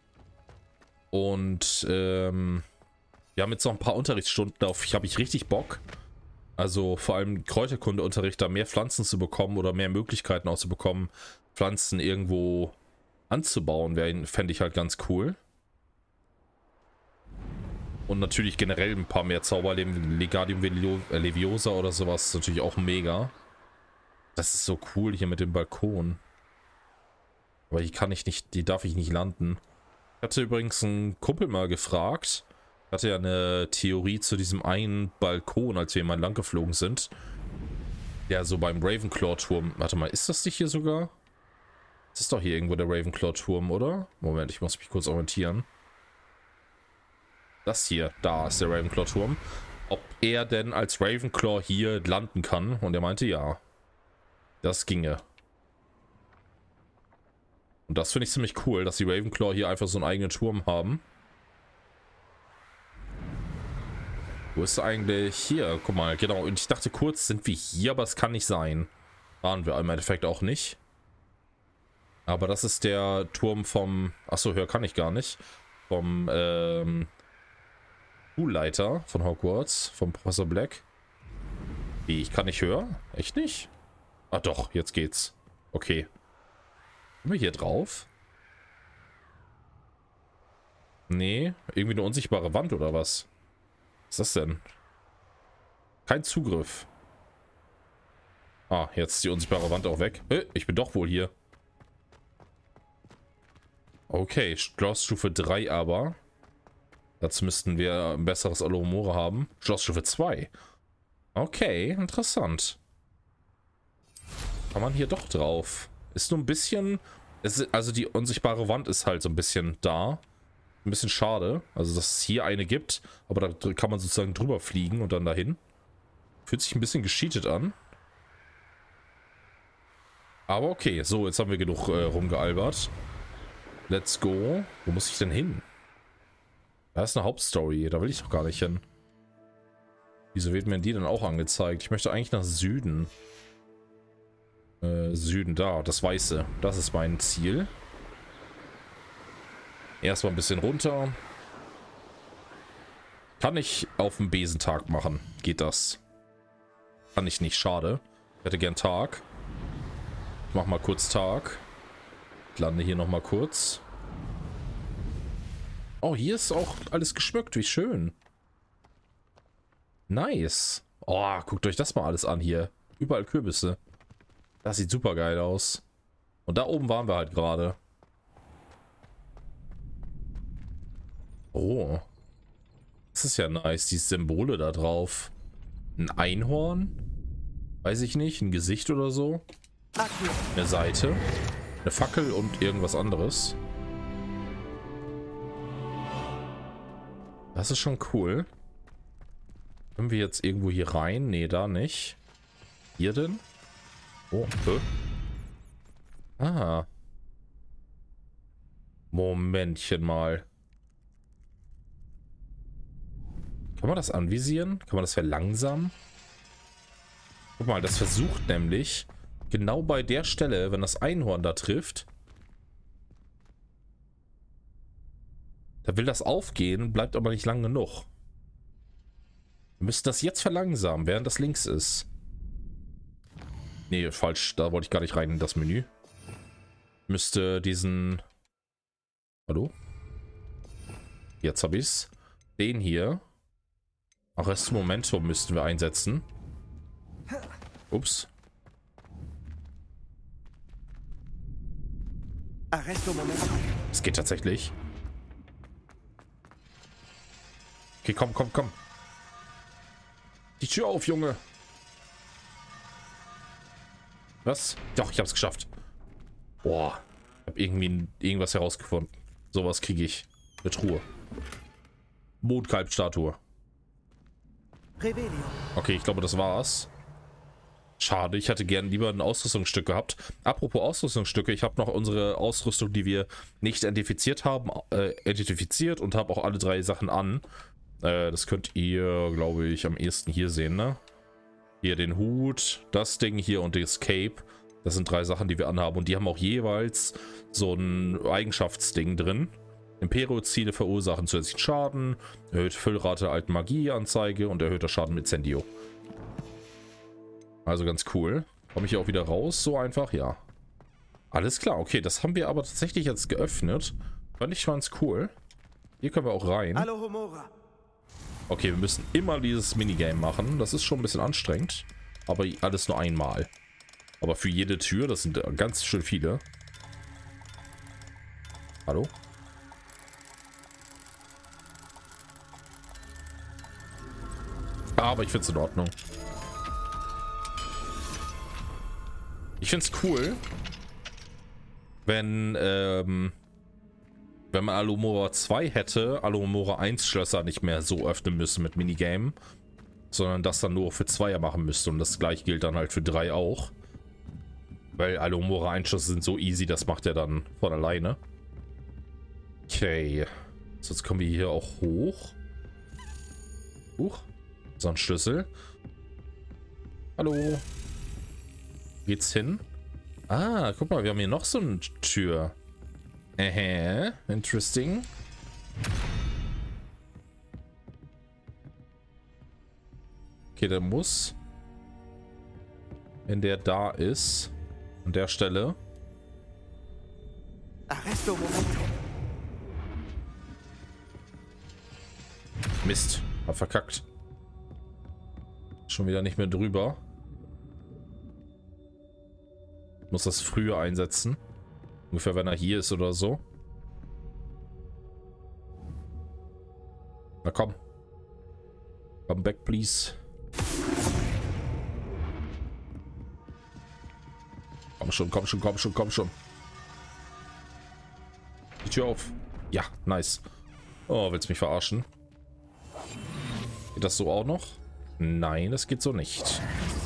Und ähm, wir haben jetzt noch ein paar Unterrichtsstunden. Auf die habe ich richtig Bock. Also vor allem Kräuterkundeunterricht, da mehr Pflanzen zu bekommen oder mehr Möglichkeiten auch zu bekommen, Pflanzen irgendwo anzubauen, fände ich halt ganz cool. Und natürlich generell ein paar mehr Zauberleben, Legadium Leviosa oder sowas, ist natürlich auch mega. Das ist so cool hier mit dem Balkon. Aber hier kann ich nicht, die darf ich nicht landen. Ich hatte übrigens einen Kumpel mal gefragt. Ich hatte ja eine Theorie zu diesem einen Balkon, als wir mal lang geflogen sind. Ja, so beim Ravenclaw-Turm. Warte mal, ist das nicht hier sogar? Das ist doch hier irgendwo der Ravenclaw-Turm, oder? Moment, ich muss mich kurz orientieren. Das hier, da ist der Ravenclaw-Turm. Ob er denn als Ravenclaw hier landen kann. Und er meinte, ja. Das ginge. Und das finde ich ziemlich cool, dass die Ravenclaw hier einfach so einen eigenen Turm haben. Wo ist eigentlich hier? Guck mal, genau. Und ich dachte kurz, sind wir hier, aber es kann nicht sein. Waren wir im Endeffekt auch nicht. Aber das ist der Turm vom... Achso, höher kann ich gar nicht. Vom, ähm... Schulleiter von Hogwarts, vom Professor Black. Wie, ich kann nicht höher? Echt nicht? Ah doch, jetzt geht's. Okay. Sind wir hier drauf? Nee, irgendwie eine unsichtbare Wand oder was? Was ist das denn? Kein Zugriff. Ah, jetzt ist die unsichtbare Wand auch weg. Äh, ich bin doch wohl hier. Okay, Schlossstufe drei aber. Dazu müssten wir ein besseres Alohomora haben. Schlossstufe zwei. Okay, interessant. Kann man hier doch drauf. Ist nur ein bisschen... Ist, also die unsichtbare Wand ist halt so ein bisschen da. Ein bisschen schade. Also, dass es hier eine gibt. Aber da kann man sozusagen drüber fliegen und dann dahin. Fühlt sich ein bisschen gescheatet an. Aber okay. So, jetzt haben wir genug äh, rumgealbert. Let's go. Wo muss ich denn hin? Da ist eine Hauptstory. Da will ich doch gar nicht hin. Wieso wird mir die dann auch angezeigt? Ich möchte eigentlich nach Süden. Äh, Süden, da. Das Weiße. Das ist mein Ziel. Erstmal ein bisschen runter. Kann ich auf dem Besentag machen? Geht das? Kann ich nicht. Schade. Ich hätte gern Tag. Ich mach mal kurz Tag. Ich lande hier nochmal kurz. Oh, hier ist auch alles geschmückt. Wie schön. Nice. Oh, guckt euch das mal alles an hier. Überall Kürbisse. Das sieht super geil aus. Und da oben waren wir halt gerade. Oh. Das ist ja nice. Die Symbole da drauf. Ein Einhorn? Weiß ich nicht. Ein Gesicht oder so. Eine Seite. Eine Fackel und irgendwas anderes. Das ist schon cool. Können wir jetzt irgendwo hier rein? Nee, da nicht. Hier denn? Oh, hä? Ah. Momentchen mal. Kann man das anvisieren? Kann man das verlangsamen? Guck mal, das versucht nämlich genau bei der Stelle, wenn das Einhorn da trifft. Da will das aufgehen, bleibt aber nicht lang genug. Wir müssen das jetzt verlangsamen, während das links ist. Nee, falsch. Da wollte ich gar nicht rein in das Menü. Müsste diesen... Hallo? Jetzt habe ich's. Den hier. Arresto Momentum müssten wir einsetzen. Ups. Arresto Momentum. Es geht tatsächlich. Okay, komm, komm, komm. Die Tür auf, Junge. Was? Doch, ich hab's geschafft. Boah. Ich hab irgendwie irgendwas herausgefunden. Sowas kriege ich. Eine Truhe. Mondkalbstatue. Okay, ich glaube, das war's. Schade, ich hätte gern lieber ein Ausrüstungsstück gehabt. Apropos Ausrüstungsstücke, ich habe noch unsere Ausrüstung, die wir nicht identifiziert haben, äh, identifiziert und habe auch alle drei Sachen an. Äh, das könnt ihr, glaube ich, am ehesten hier sehen, ne? Hier den Hut, das Ding hier und das Cape. Das sind drei Sachen, die wir anhaben. Und die haben auch jeweils so ein Eigenschaftsding drin. Imperio-Ziele verursachen zusätzlichen Schaden, erhöhte Füllrate alten Magieanzeige und erhöhter Schaden mit Incendio. Also ganz cool. Komme ich hier auch wieder raus? So einfach? Ja. Alles klar. Okay, das haben wir aber tatsächlich jetzt geöffnet. Fand ich ganz cool. Hier können wir auch rein. Alohomora. Okay, wir müssen immer dieses Minigame machen. Das ist schon ein bisschen anstrengend. Aber alles nur einmal. Aber für jede Tür, das sind ganz schön viele. Hallo? Aber ich finde es in Ordnung. Ich finde es cool, wenn, ähm, wenn man Alohomora zwei hätte, Alohomora eins Schlösser nicht mehr so öffnen müssen mit Minigame, sondern das dann nur für Zweier machen müsste. Und das gleiche gilt dann halt für drei auch. Weil Alohomora eins Schlösser sind so easy, das macht er dann von alleine. Okay. So, jetzt kommen wir hier auch hoch. Huch. So ein Schlüssel. Hallo. Geht's hin? Ah, guck mal, wir haben hier noch so eine Tür. Äh, interesting. Okay, der muss, wenn der da ist, an der Stelle. Arresto Momento. Mist, hab verkackt. Schon wieder nicht mehr drüber. Muss das früher einsetzen. Ungefähr, wenn er hier ist oder so. Na komm. Come back, please. Komm schon, komm schon, komm schon, komm schon. Die Tür auf. Ja, nice. Oh, willst mich verarschen? Geht das so auch noch? Nein, das geht so nicht.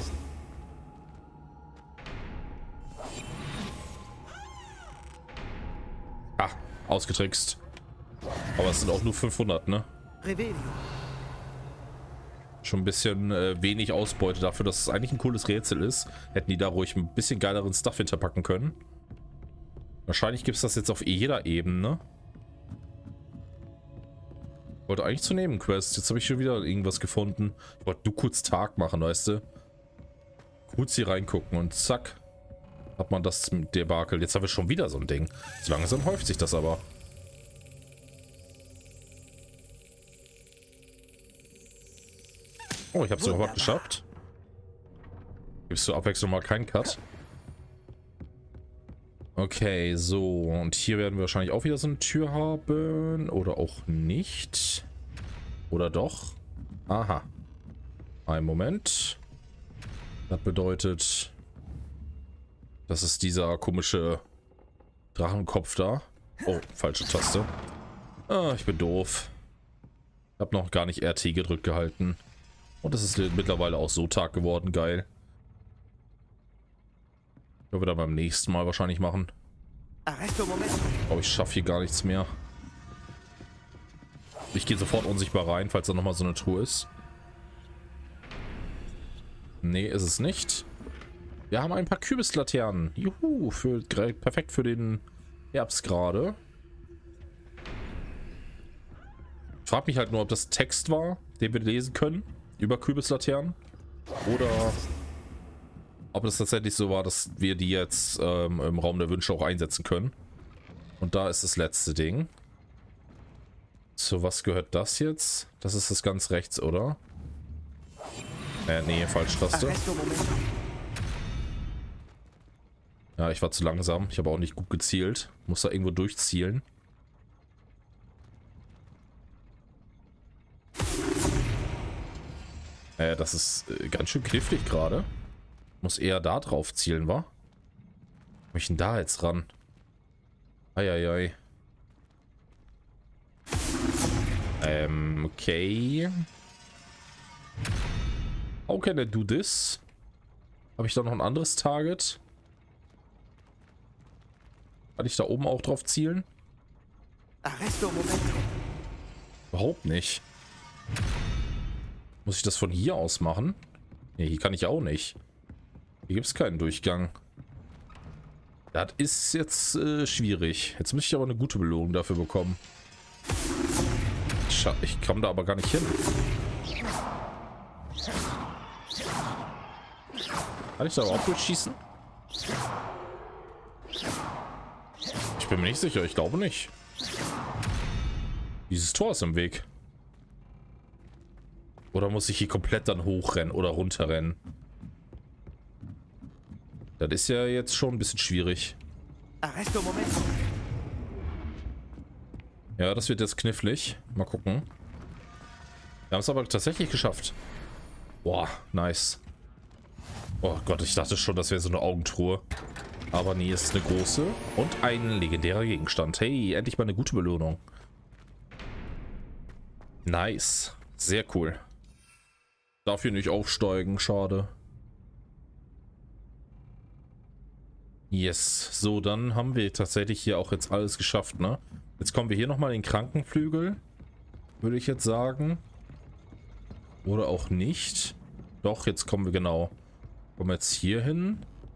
Ah, ausgetrickst. Aber es sind auch nur fünfhundert, ne? Revelio. Schon ein bisschen äh, wenig Ausbeute dafür, dass es eigentlich ein cooles Rätsel ist. Hätten die da ruhig ein bisschen geileren Stuff hinterpacken können. Wahrscheinlich gibt es das jetzt auf jeder Ebene. Ich wollte eigentlich zur Nebenquest. Jetzt habe ich schon wieder irgendwas gefunden. Ich wollte nur kurz Tag machen, weißt du. Kurz hier reingucken und zack. Hat man das mit Debakel. Jetzt haben wir schon wieder so ein Ding. So langsam häuft sich das aber. Oh, ich habe es überhaupt geschafft. Gibst du Abwechslung mal keinen Cut? Okay, so. Und hier werden wir wahrscheinlich auch wieder so eine Tür haben. Oder auch nicht. Oder doch? Aha. Ein Moment. Das bedeutet, das ist dieser komische Drachenkopf da. Oh, falsche Taste. Ah, ich bin doof. Ich habe noch gar nicht R T gedrückt gehalten. Und es ist mittlerweile auch so Tag geworden. Geil. Können wir da beim nächsten Mal wahrscheinlich machen. Oh, ich schaffe hier gar nichts mehr. Ich gehe sofort unsichtbar rein, falls da nochmal so eine Truhe ist. Nee, ist es nicht. Wir haben ein paar Kübislaternen. Juhu, für, perfekt für den Herbst gerade. Ich frage mich halt nur, ob das Text war, den wir lesen können über Kübislaternen. Oder ob es tatsächlich so war, dass wir die jetzt ähm, im Raum der Wünsche auch einsetzen können. Und da ist das letzte Ding. Zu was gehört das jetzt? Das ist das ganz rechts, oder? Äh, nee, falsche Taste. Ja, ich war zu langsam. Ich habe auch nicht gut gezielt. Muss da irgendwo durchzielen. Äh, das ist äh, ganz schön knifflig gerade. Muss eher da drauf zielen, wa? Wo ich denn da jetzt ran? Eieiei. Ähm, okay. How can I do this? Habe ich da noch ein anderes Target? Kann ich da oben auch drauf zielen? Überhaupt nicht. Muss ich das von hier aus machen? Ne, hier kann ich auch nicht. Hier gibt es keinen Durchgang. Das ist jetzt äh, schwierig. Jetzt müsste ich aber eine gute Belohnung dafür bekommen. Scha ich komme da aber gar nicht hin. Kann ich da überhaupt durchschießen? Ich bin mir nicht sicher. Ich glaube nicht. Dieses Tor ist im Weg. Oder muss ich hier komplett dann hochrennen oder runterrennen? Das ist ja jetzt schon ein bisschen schwierig. Ja, das wird jetzt knifflig. Mal gucken. Wir haben es aber tatsächlich geschafft. Boah, nice. Oh Gott, ich dachte schon, das wäre so eine Augentruhe. Aber nee, es ist eine große und ein legendärer Gegenstand. Hey, endlich mal eine gute Belohnung. Nice. Sehr cool. Darf hier nicht aufsteigen, schade. Yes. So, dann haben wir tatsächlich hier auch jetzt alles geschafft, ne? Jetzt kommen wir hier nochmal in den Krankenflügel. Würde ich jetzt sagen. Oder auch nicht. Doch, jetzt kommen wir genau. Kommen wir jetzt hier hin.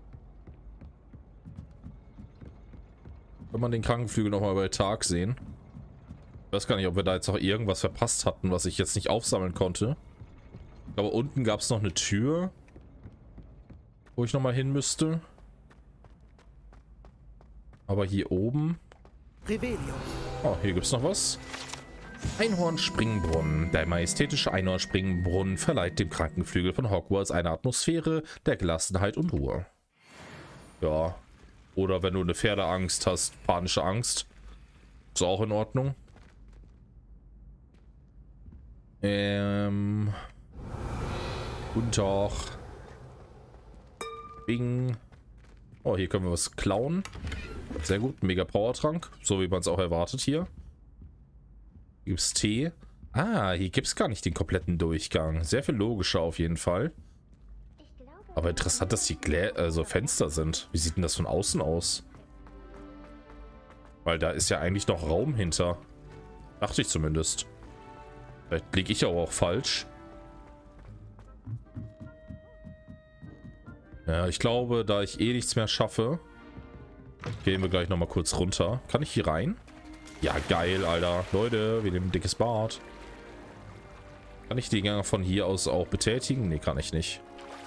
Wenn man den Krankenflügel nochmal bei Tag sehen. Ich weiß gar nicht, ob wir da jetzt noch irgendwas verpasst hatten, was ich jetzt nicht aufsammeln konnte. Ich glaube, unten gab es noch eine Tür, wo ich nochmal hin müsste. Aber hier oben... Oh, hier gibt es noch was. Einhornspringbrunnen. Der majestätische Einhornspringbrunnen verleiht dem Krankenflügel von Hogwarts eine Atmosphäre der Gelassenheit und Ruhe. Ja. Oder wenn du eine Pferdeangst hast, panische Angst. Ist auch in Ordnung. Ähm... Guten Tag. Bing. Oh, hier können wir was klauen. Sehr gut. Mega Powertrank. So wie man es auch erwartet hier. Hier gibt es Tee. Ah, hier gibt es gar nicht den kompletten Durchgang. Sehr viel logischer auf jeden Fall. Aber interessant, dass hier Glä also Fenster sind. Wie sieht denn das von außen aus? Weil da ist ja eigentlich noch Raum hinter. Dachte ich zumindest. Vielleicht liege ich aber auch falsch. Ja, ich glaube, da ich eh nichts mehr schaffe, gehen wir gleich nochmal kurz runter. Kann ich hier rein? Ja, geil, Alter. Leute, wir nehmen ein dickes Bad. Kann ich die Gänge von hier aus auch betätigen? Nee, kann ich nicht.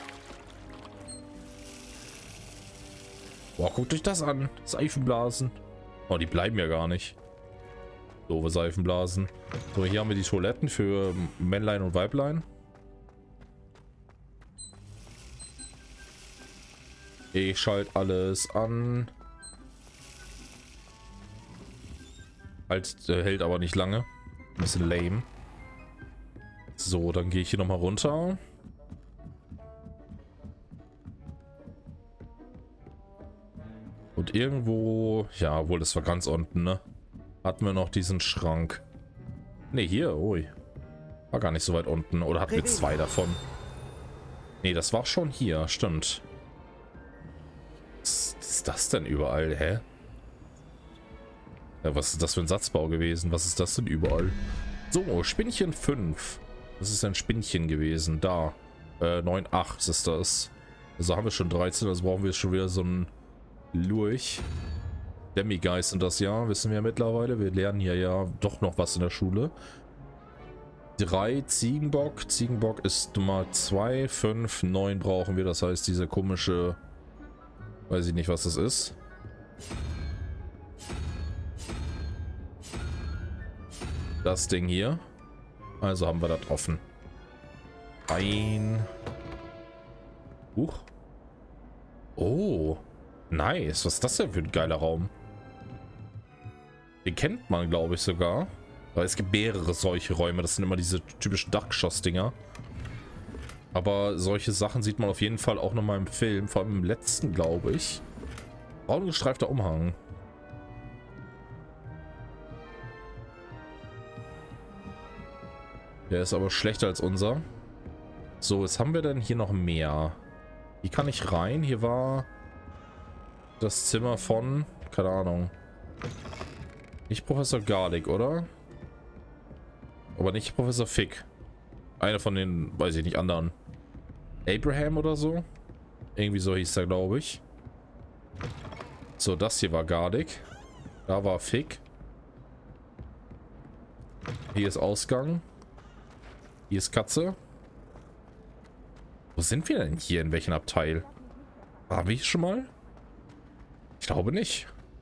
Boah, guckt euch das an. Seifenblasen. Oh, die bleiben ja gar nicht. Doofe Seifenblasen. So, hier haben wir die Toiletten für Männlein und Weiblein. Ich schalte alles an. Halt, äh, hält aber nicht lange. Ein bisschen lame. So, dann gehe ich hier nochmal runter. Und irgendwo... Ja, wohl, das war ganz unten, ne? Hatten wir noch diesen Schrank. Ne, hier, ui. War gar nicht so weit unten. Oder hatten wir zwei davon? Ne, das war schon hier, stimmt. Was ist das denn überall, hä? Ja, was ist das für ein Satzbau gewesen? Was ist das denn überall? So, Spinnchen fünf. Das ist ein Spinnchen gewesen. Da. Äh, neun, acht ist das. Also haben wir schon dreizehn, also brauchen wir schon wieder so ein Lurch. Demigeist sind das ja, wissen wir mittlerweile. Wir lernen hier ja doch noch was in der Schule. drei Ziegenbock. Ziegenbock ist Nummer zwei, fünf, neun brauchen wir. Das heißt, diese komische... Weiß ich nicht, was das ist. Das Ding hier. Also haben wir das offen. Ein. Huch. Oh. Nice. Was ist das denn für ein geiler Raum? Den kennt man, glaube ich, sogar. Weil es gibt mehrere solche Räume. Das sind immer diese typischen Dachgeschoss-Dinger. Aber solche Sachen sieht man auf jeden Fall auch nochmal im Film. Vor allem im letzten, glaube ich. Braun gestreifter Umhang. Der ist aber schlechter als unser. So, was haben wir denn hier noch mehr? Hier kann ich rein. Hier war das Zimmer von... Keine Ahnung. Nicht Professor Garlick, oder? Aber nicht Professor Fick. Einer von den, weiß ich nicht, anderen. Abraham oder so? Irgendwie so hieß er, glaube ich. So, das hier war Garlick. Da war Fick. Hier ist Ausgang. Hier ist Katze. Wo sind wir denn hier? In welchem Abteil? Waren wir hier schon mal? Ich glaube nicht.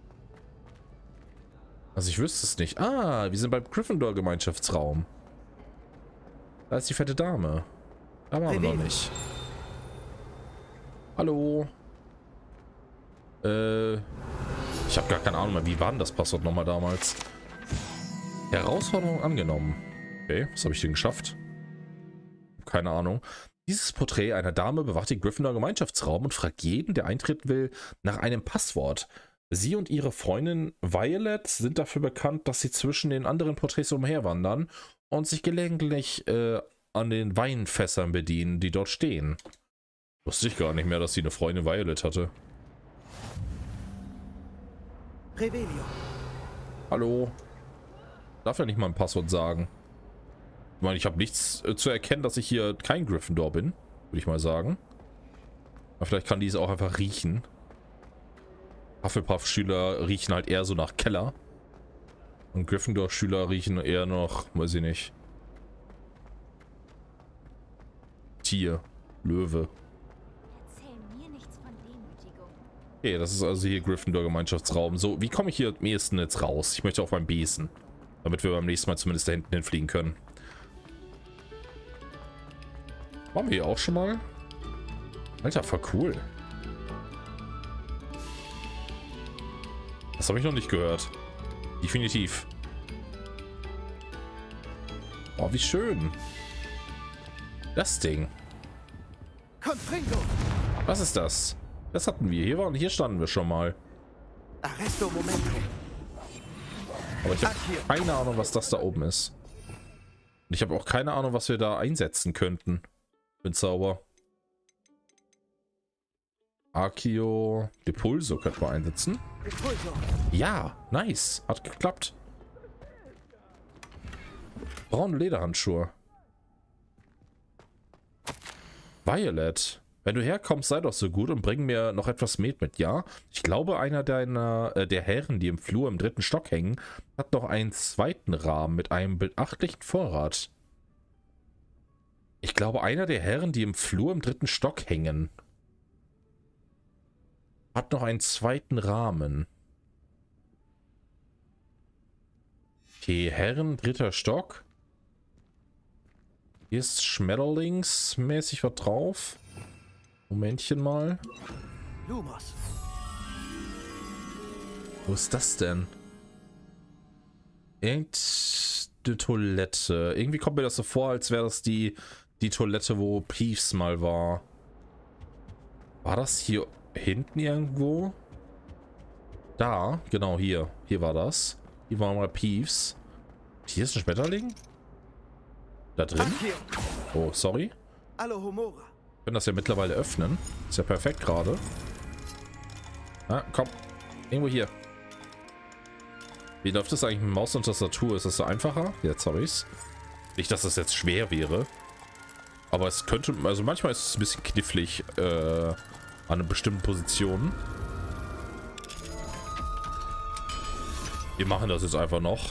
Also ich wüsste es nicht. Ah, wir sind beim Gryffindor-Gemeinschaftsraum. Da ist die fette Dame. Da waren wir noch nicht. Hallo. Äh. Ich habe gar keine Ahnung mehr. Wie war denn das Passwort nochmal damals? Herausforderung angenommen. Okay, was habe ich denn geschafft? Keine Ahnung. Dieses Porträt einer Dame bewacht den Gryffindor Gemeinschaftsraum und fragt jeden, der eintreten will, nach einem Passwort. Sie und ihre Freundin Violet sind dafür bekannt, dass sie zwischen den anderen Porträts umherwandern und sich gelegentlich äh, an den Weinfässern bedienen, die dort stehen. Wusste ich gar nicht mehr, dass sie eine Freundin Violet hatte. Revelio. Hallo. Darf ja nicht mal ein Passwort sagen. Ich meine, ich habe nichts äh, zu erkennen, dass ich hier kein Gryffindor bin, würde ich mal sagen. Aber vielleicht kann die es auch einfach riechen. Hufflepuff-Schüler riechen halt eher so nach Keller. Und Gryffindor-Schüler riechen eher noch, weiß ich nicht. Tier, Löwe. Erzähl mir nichts von Demütigung. Okay, das ist also hier Gryffindor-Gemeinschaftsraum. So, wie komme ich hier am ehesten jetzt raus? Ich möchte auf meinem Besen. Damit wir beim nächsten Mal zumindest da hinten hinfliegen können. Waren wir hier auch schon mal? Alter, voll cool. Das habe ich noch nicht gehört. Definitiv. Oh, wie schön. Das Ding. Confringo. Was ist das? Das hatten wir. Hier, waren, hier standen wir schon mal. Arresto Momentum. Aber ich habe keine Ahnung, was das da oben ist. Und ich habe auch keine Ahnung, was wir da einsetzen könnten. Bin Zauber. Accio. Depulso könnte man einsetzen. Depulso. Ja, nice. Hat geklappt. Braune Lederhandschuhe. Violet. Wenn du herkommst, sei doch so gut und bring mir noch etwas Met mit, ja? Ich glaube, einer deiner, äh, der Herren, die im Flur im dritten Stock hängen, hat noch einen zweiten Rahmen mit einem beachtlichen Vorrat. Ich glaube, einer der Herren, die im Flur im dritten Stock hängen, hat noch einen zweiten Rahmen. Okay, Herren, dritter Stock. Hier ist Schmetterlingsmäßig was drauf. Momentchen mal. Lumos. Wo ist das denn? Irgendeine Toilette. Irgendwie kommt mir das so vor, als wäre das die, die Toilette, wo Peeves mal war. War das hier hinten irgendwo? Da, genau hier. Hier war das. Hier war mal Peeves. Hier ist ein Schmetterling? Da drin? Oh, sorry. Alohomora. Wir können das ja mittlerweile öffnen. Ist ja perfekt gerade. Ah, komm. Irgendwo hier. Wie läuft das eigentlich mit Maus und Tastatur? Ist das so einfacher? Jetzt habe ich's. Nicht, dass das jetzt schwer wäre. Aber es könnte... Also manchmal ist es ein bisschen knifflig äh, an einer bestimmten Position. Wir machen das jetzt einfach noch.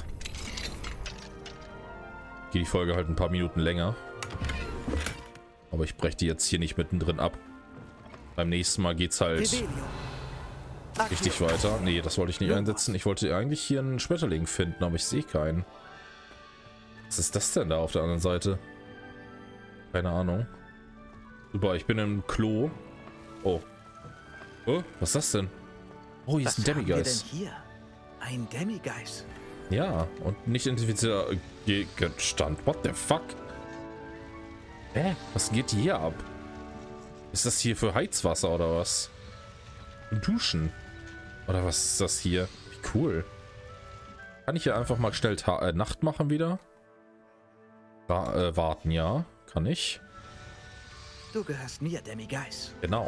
Geht die Folge halt ein paar Minuten länger. Aber ich breche die jetzt hier nicht mittendrin ab. Beim nächsten Mal geht's halt richtig weiter. Nee, das wollte ich nicht einsetzen. Ich wollte eigentlich hier einen Schmetterling finden, aber ich sehe keinen. Was ist das denn da auf der anderen Seite? Keine Ahnung. Super, ich bin im Klo. Oh. Oh, was ist das denn? Oh, hier ist ein Demigeist. Hier? Ein Demigeist. Ja, und nicht identifizierter Gegenstand. What the fuck? Hä? Was geht hier ab? Ist das hier für Heizwasser oder was? Duschen? Oder was ist das hier? Wie cool. Kann ich hier einfach mal schnell Ta äh, Nacht machen wieder? Ra äh, warten, ja. Kann ich. Du gehörst mir, Demigeist. Genau.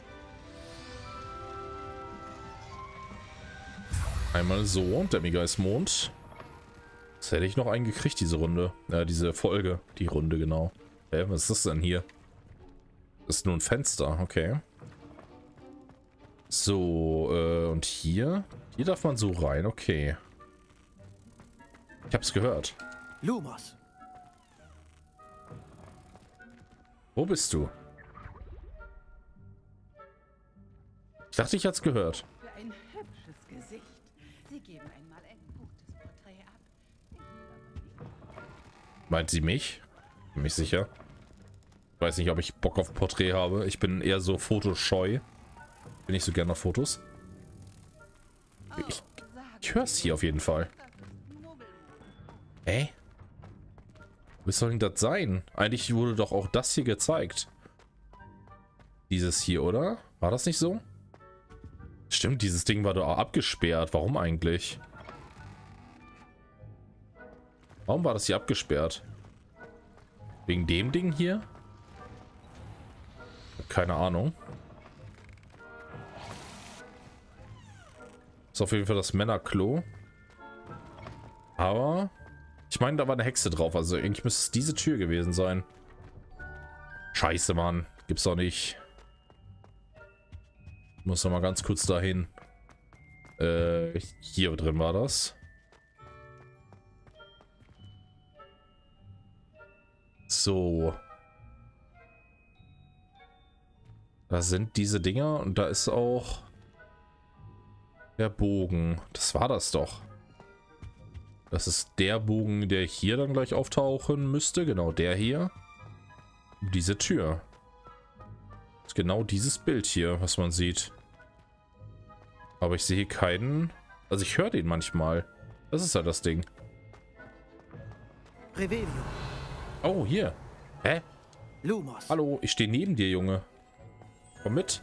Einmal so und Demigeist Mond. Das hätte ich noch einen gekriegt, diese Runde. Äh, diese Folge. Die Runde, genau. Hä, was ist das denn hier? Das ist nur ein Fenster, okay. So, äh, und hier? Hier darf man so rein, okay. Ich hab's gehört. Lumos. Wo bist du? Ich dachte, ich hat's gehört. Für ein hübsches Gesicht. Sie geben einmal ein gutes Porträt ab. Meint sie mich? Bin mich sicher. Ich weiß nicht, ob ich Bock auf Porträt habe. Ich bin eher so fotoscheu. Bin nicht so gerne auf Fotos. Ich, ich höre es hier auf jeden Fall. Hä? Was soll denn das sein? Eigentlich wurde doch auch das hier gezeigt. Dieses hier, oder? War das nicht so? Stimmt, dieses Ding war doch abgesperrt. Warum eigentlich? Warum war das hier abgesperrt? Wegen dem Ding hier? Keine Ahnung. Ist auf jeden Fall das Männerklo. Aber ich meine, da war eine Hexe drauf. Also eigentlich müsste es diese Tür gewesen sein. Scheiße, Mann. Gibt's doch nicht. Ich muss noch mal ganz kurz dahin. Äh, hier drin war das. So. Da sind diese Dinger und da ist auch der Bogen. Das war das doch. Das ist der Bogen, der hier dann gleich auftauchen müsste. Genau, der hier. Diese Tür. Das ist genau dieses Bild hier, was man sieht. Aber ich sehe keinen. Also ich höre den manchmal. Das ist ja das Ding. Revelio. Oh, hier. Hä? Lumos. Hallo, ich stehe neben dir, Junge. Komm mit.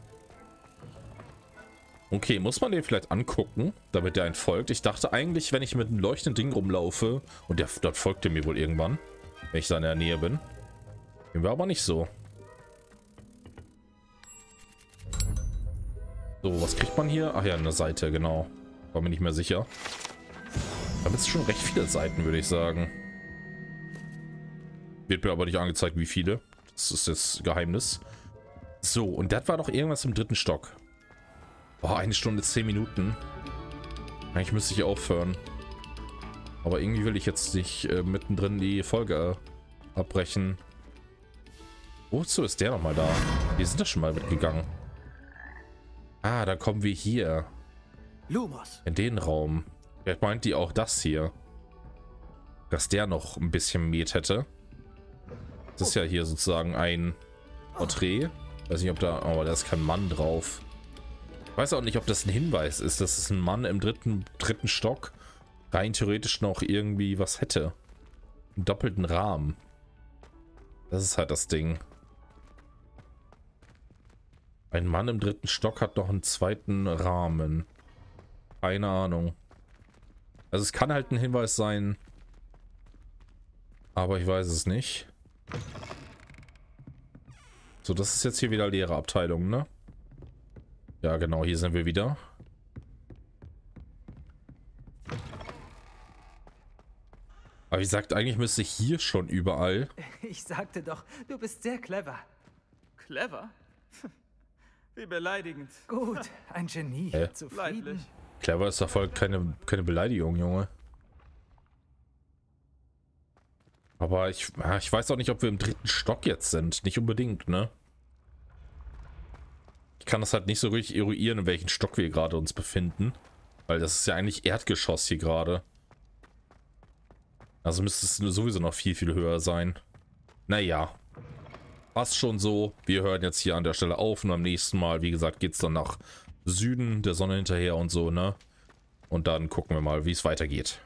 Okay, muss man den vielleicht angucken, damit der einen folgt? Ich dachte eigentlich, wenn ich mit einem leuchtenden Ding rumlaufe, und der, dort folgt er mir wohl irgendwann, wenn ich da in der Nähe bin. Dem war aber nicht so. So, was kriegt man hier? Ach ja, eine Seite, genau. War mir nicht mehr sicher. Da haben jetzt schon recht viele Seiten, würde ich sagen. Wird mir aber nicht angezeigt, wie viele. Das ist das Geheimnis. So, und das war doch irgendwas im dritten Stock. Boah, eine Stunde, zehn Minuten. Eigentlich müsste ich aufhören. Aber irgendwie will ich jetzt nicht äh, mittendrin die Folge äh, abbrechen. Wozu ist der nochmal da? Wir sind da schon mal mitgegangen. Ah, dann kommen wir hier. Lumos. In den Raum. Vielleicht meint die auch das hier. Dass der noch ein bisschen Met hätte. Das ist ja hier sozusagen ein Porträt. Weiß nicht, ob da... Oh, da ist kein Mann drauf. Ich weiß auch nicht, ob das ein Hinweis ist, dass es ein Mann im dritten, dritten Stock rein theoretisch noch irgendwie was hätte. Einen doppelten Rahmen. Das ist halt das Ding. Ein Mann im dritten Stock hat noch einen zweiten Rahmen. Keine Ahnung. Also es kann halt ein Hinweis sein. Aber ich weiß es nicht. So, das ist jetzt hier wieder leere Abteilung, ne? Ja, genau, hier sind wir wieder. Aber wie gesagt, eigentlich müsste ich hier schon überall. Ich sagte doch, du bist sehr clever. Clever? Wie beleidigend. Gut, ein Genie. Hä? Zufrieden. Leidlich. Clever ist doch voll keine, keine Beleidigung, Junge. Aber ich, ich weiß auch nicht, ob wir im dritten Stock jetzt sind. Nicht unbedingt, ne? Ich kann das halt nicht so richtig eruieren, in welchem Stock wir gerade uns befinden. Weil das ist ja eigentlich Erdgeschoss hier gerade. Also müsste es sowieso noch viel, viel höher sein. Naja. Passt schon so. Wir hören jetzt hier an der Stelle auf und am nächsten Mal, wie gesagt, geht es dann nach Süden der Sonne hinterher und so, ne? Und dann gucken wir mal, wie es weitergeht.